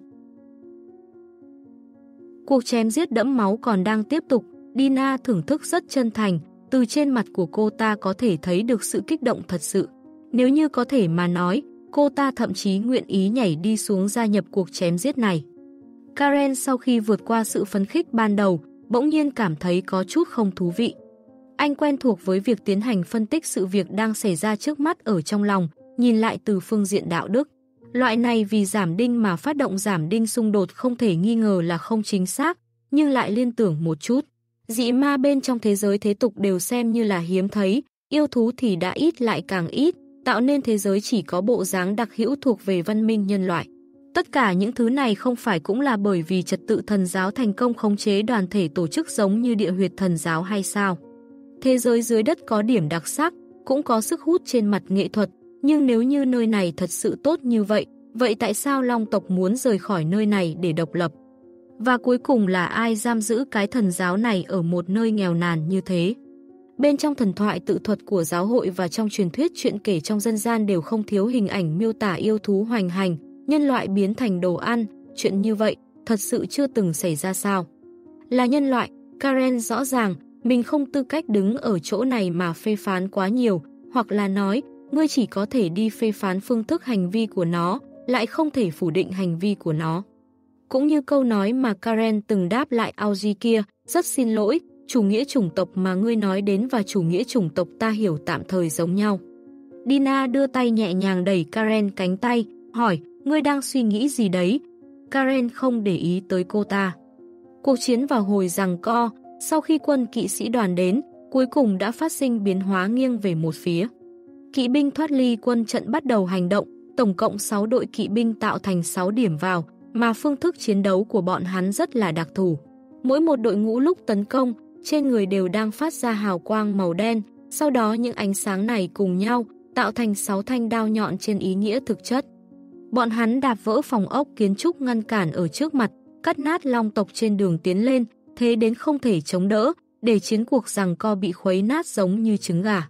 Cuộc chém giết đẫm máu còn đang tiếp tục, Dina thưởng thức rất chân thành, từ trên mặt của cô ta có thể thấy được sự kích động thật sự. Nếu như có thể mà nói, cô ta thậm chí nguyện ý nhảy đi xuống gia nhập cuộc chém giết này. Karen sau khi vượt qua sự phấn khích ban đầu, bỗng nhiên cảm thấy có chút không thú vị. Anh quen thuộc với việc tiến hành phân tích sự việc đang xảy ra trước mắt ở trong lòng, nhìn lại từ phương diện đạo đức. Loại này vì giảm đinh mà phát động giảm đinh xung đột không thể nghi ngờ là không chính xác, nhưng lại liên tưởng một chút. Dị ma bên trong thế giới thế tục đều xem như là hiếm thấy, yêu thú thì đã ít lại càng ít, tạo nên thế giới chỉ có bộ dáng đặc hữu thuộc về văn minh nhân loại. Tất cả những thứ này không phải cũng là bởi vì trật tự thần giáo thành công khống chế đoàn thể tổ chức giống như địa huyệt thần giáo hay sao? Thế giới dưới đất có điểm đặc sắc, cũng có sức hút trên mặt nghệ thuật, nhưng nếu như nơi này thật sự tốt như vậy, vậy tại sao Long tộc muốn rời khỏi nơi này để độc lập? Và cuối cùng là ai giam giữ cái thần giáo này ở một nơi nghèo nàn như thế? Bên trong thần thoại tự thuật của giáo hội và trong truyền thuyết chuyện kể trong dân gian đều không thiếu hình ảnh miêu tả yêu thú hoành hành, nhân loại biến thành đồ ăn, chuyện như vậy thật sự chưa từng xảy ra sao? Là nhân loại, Karen rõ ràng, mình không tư cách đứng ở chỗ này mà phê phán quá nhiều, hoặc là nói, ngươi chỉ có thể đi phê phán phương thức hành vi của nó, lại không thể phủ định hành vi của nó. Cũng như câu nói mà Karen từng đáp lại Audrey kia, rất xin lỗi, chủ nghĩa chủng tộc mà ngươi nói đến và chủ nghĩa chủng tộc ta hiểu tạm thời giống nhau. Dina đưa tay nhẹ nhàng đẩy Karen cánh tay, hỏi, ngươi đang suy nghĩ gì đấy? Karen không để ý tới cô ta. Cuộc chiến vào hồi giằng co, sau khi quân kỵ sĩ đoàn đến, cuối cùng đã phát sinh biến hóa nghiêng về một phía. Kỵ binh thoát ly quân trận bắt đầu hành động, tổng cộng 6 đội kỵ binh tạo thành 6 điểm vào, mà phương thức chiến đấu của bọn hắn rất là đặc thù. Mỗi một đội ngũ lúc tấn công, trên người đều đang phát ra hào quang màu đen, sau đó những ánh sáng này cùng nhau, tạo thành 6 thanh đao nhọn trên ý nghĩa thực chất. Bọn hắn đạp vỡ phòng ốc kiến trúc ngăn cản ở trước mặt, cắt nát long tộc trên đường tiến lên, thế đến không thể chống đỡ, để chiến cuộc giằng co bị khuấy nát giống như trứng gà.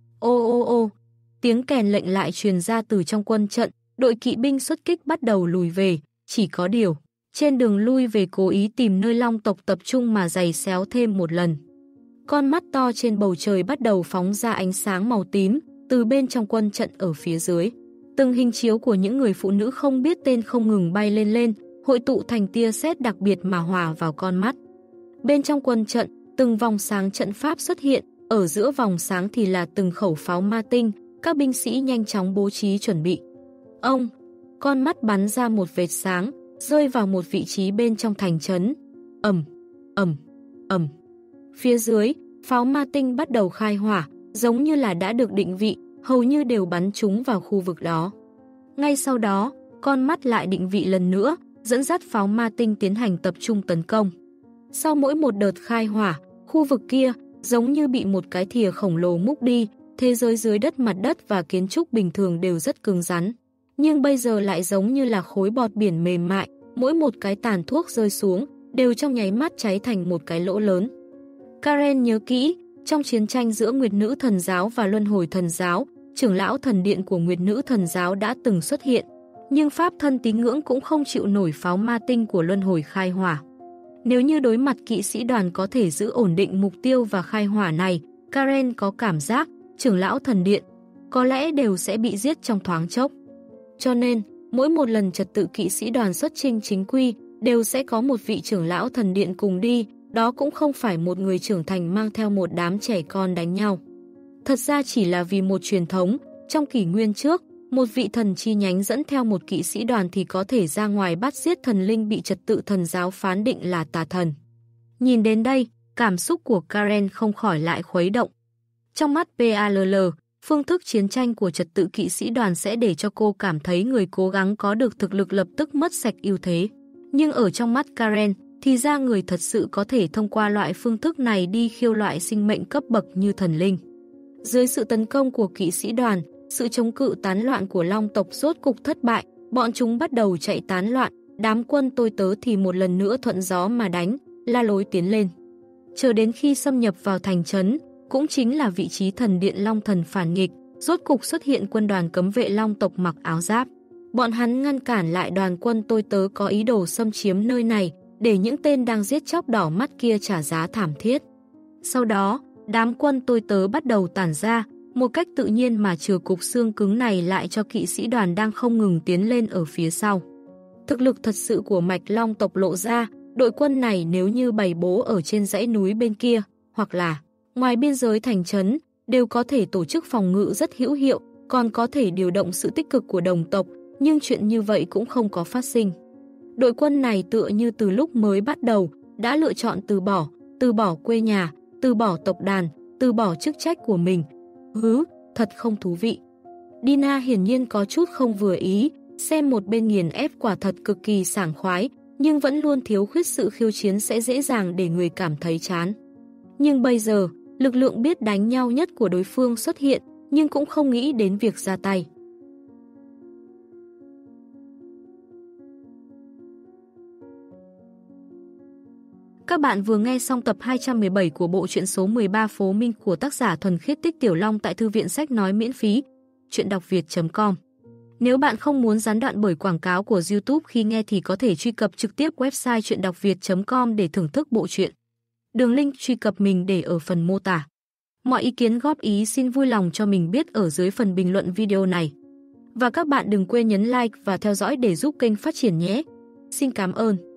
Ô ô ô, tiếng kèn lệnh lại truyền ra từ trong quân trận, đội kỵ binh xuất kích bắt đầu lùi về, chỉ có điều, trên đường lui về cố ý tìm nơi long tộc tập trung mà giày xéo thêm một lần. Con mắt to trên bầu trời bắt đầu phóng ra ánh sáng màu tím, từ bên trong quân trận ở phía dưới. Từng hình chiếu của những người phụ nữ không biết tên không ngừng bay lên, hội tụ thành tia sét đặc biệt mà hòa vào con mắt. Bên trong quân trận, từng vòng sáng trận pháp xuất hiện, ở giữa vòng sáng thì là từng khẩu pháo ma tinh, các binh sĩ nhanh chóng bố trí chuẩn bị. Ông, con mắt bắn ra một vệt sáng, rơi vào một vị trí bên trong thành trấn. Ầm, ầm, ầm. Phía dưới, pháo ma tinh bắt đầu khai hỏa, giống như là đã được định vị, hầu như đều bắn trúng vào khu vực đó. Ngay sau đó, con mắt lại định vị lần nữa, dẫn dắt pháo ma tinh tiến hành tập trung tấn công. Sau mỗi một đợt khai hỏa, khu vực kia giống như bị một cái thìa khổng lồ múc đi, thế giới dưới đất, mặt đất và kiến trúc bình thường đều rất cứng rắn. Nhưng bây giờ lại giống như là khối bọt biển mềm mại, mỗi một cái tàn thuốc rơi xuống, đều trong nháy mắt cháy thành một cái lỗ lớn. Karen nhớ kỹ, trong chiến tranh giữa Nguyệt Nữ Thần Giáo và Luân Hồi Thần Giáo, trưởng lão thần điện của Nguyệt Nữ Thần Giáo đã từng xuất hiện, nhưng pháp thân tín ngưỡng cũng không chịu nổi pháo ma tinh của Luân Hồi khai hỏa. Nếu như đối mặt kỵ sĩ đoàn có thể giữ ổn định mục tiêu và khai hỏa này, Karen có cảm giác trưởng lão thần điện có lẽ đều sẽ bị giết trong thoáng chốc. Cho nên, mỗi một lần trật tự kỵ sĩ đoàn xuất chinh chính quy, đều sẽ có một vị trưởng lão thần điện cùng đi, đó cũng không phải một người trưởng thành mang theo một đám trẻ con đánh nhau. Thật ra chỉ là vì một truyền thống, trong kỷ nguyên trước, một vị thần chi nhánh dẫn theo một kỵ sĩ đoàn thì có thể ra ngoài bắt giết thần linh bị trật tự thần giáo phán định là tà thần. Nhìn đến đây, cảm xúc của Karen không khỏi lại khuấy động. Trong mắt PALL, phương thức chiến tranh của trật tự kỵ sĩ đoàn sẽ để cho cô cảm thấy người cố gắng có được thực lực lập tức mất sạch ưu thế. Nhưng ở trong mắt Karen, thì ra người thật sự có thể thông qua loại phương thức này đi khiêu loại sinh mệnh cấp bậc như thần linh. Dưới sự tấn công của kỵ sĩ đoàn, sự chống cự tán loạn của long tộc rốt cục thất bại, bọn chúng bắt đầu chạy tán loạn, đám quân tôi tớ thì một lần nữa thuận gió mà đánh, la lối tiến lên. Chờ đến khi xâm nhập vào thành trấn, cũng chính là vị trí thần điện long thần phản nghịch, rốt cục xuất hiện quân đoàn cấm vệ long tộc mặc áo giáp. Bọn hắn ngăn cản lại đoàn quân tôi tớ có ý đồ xâm chiếm nơi này, để những tên đang giết chóc đỏ mắt kia trả giá thảm thiết. Sau đó, đám quân tôi tớ bắt đầu tản ra, một cách tự nhiên mà trừ cục xương cứng này lại cho kỵ sĩ đoàn đang không ngừng tiến lên ở phía sau. Thực lực thật sự của mạch long tộc lộ ra, đội quân này nếu như bày bố ở trên dãy núi bên kia, hoặc là ngoài biên giới thành trấn, đều có thể tổ chức phòng ngự rất hữu hiệu, còn có thể điều động sự tích cực của đồng tộc, nhưng chuyện như vậy cũng không có phát sinh. Đội quân này tựa như từ lúc mới bắt đầu, đã lựa chọn từ bỏ quê nhà, từ bỏ tộc đàn, từ bỏ chức trách của mình. Thật không thú vị. Dina hiển nhiên có chút không vừa ý, xem một bên nghiền ép quả thật cực kỳ sảng khoái, nhưng vẫn luôn thiếu khuyết sự khiêu chiến sẽ dễ dàng để người cảm thấy chán. Nhưng bây giờ, lực lượng biết đánh nhau nhất của đối phương xuất hiện, nhưng cũng không nghĩ đến việc ra tay. Các bạn vừa nghe xong tập 217 của bộ truyện số 13 Phố Minh của tác giả Thuần Khiết Tích Tiểu Long tại Thư viện Sách Nói miễn phí, truyệnđọcviet.com. Nếu bạn không muốn gián đoạn bởi quảng cáo của YouTube khi nghe thì có thể truy cập trực tiếp website truyệnđọcviet.com để thưởng thức bộ truyện. Đường link truy cập mình để ở phần mô tả. Mọi ý kiến góp ý xin vui lòng cho mình biết ở dưới phần bình luận video này. Và các bạn đừng quên nhấn like và theo dõi để giúp kênh phát triển nhé. Xin cảm ơn.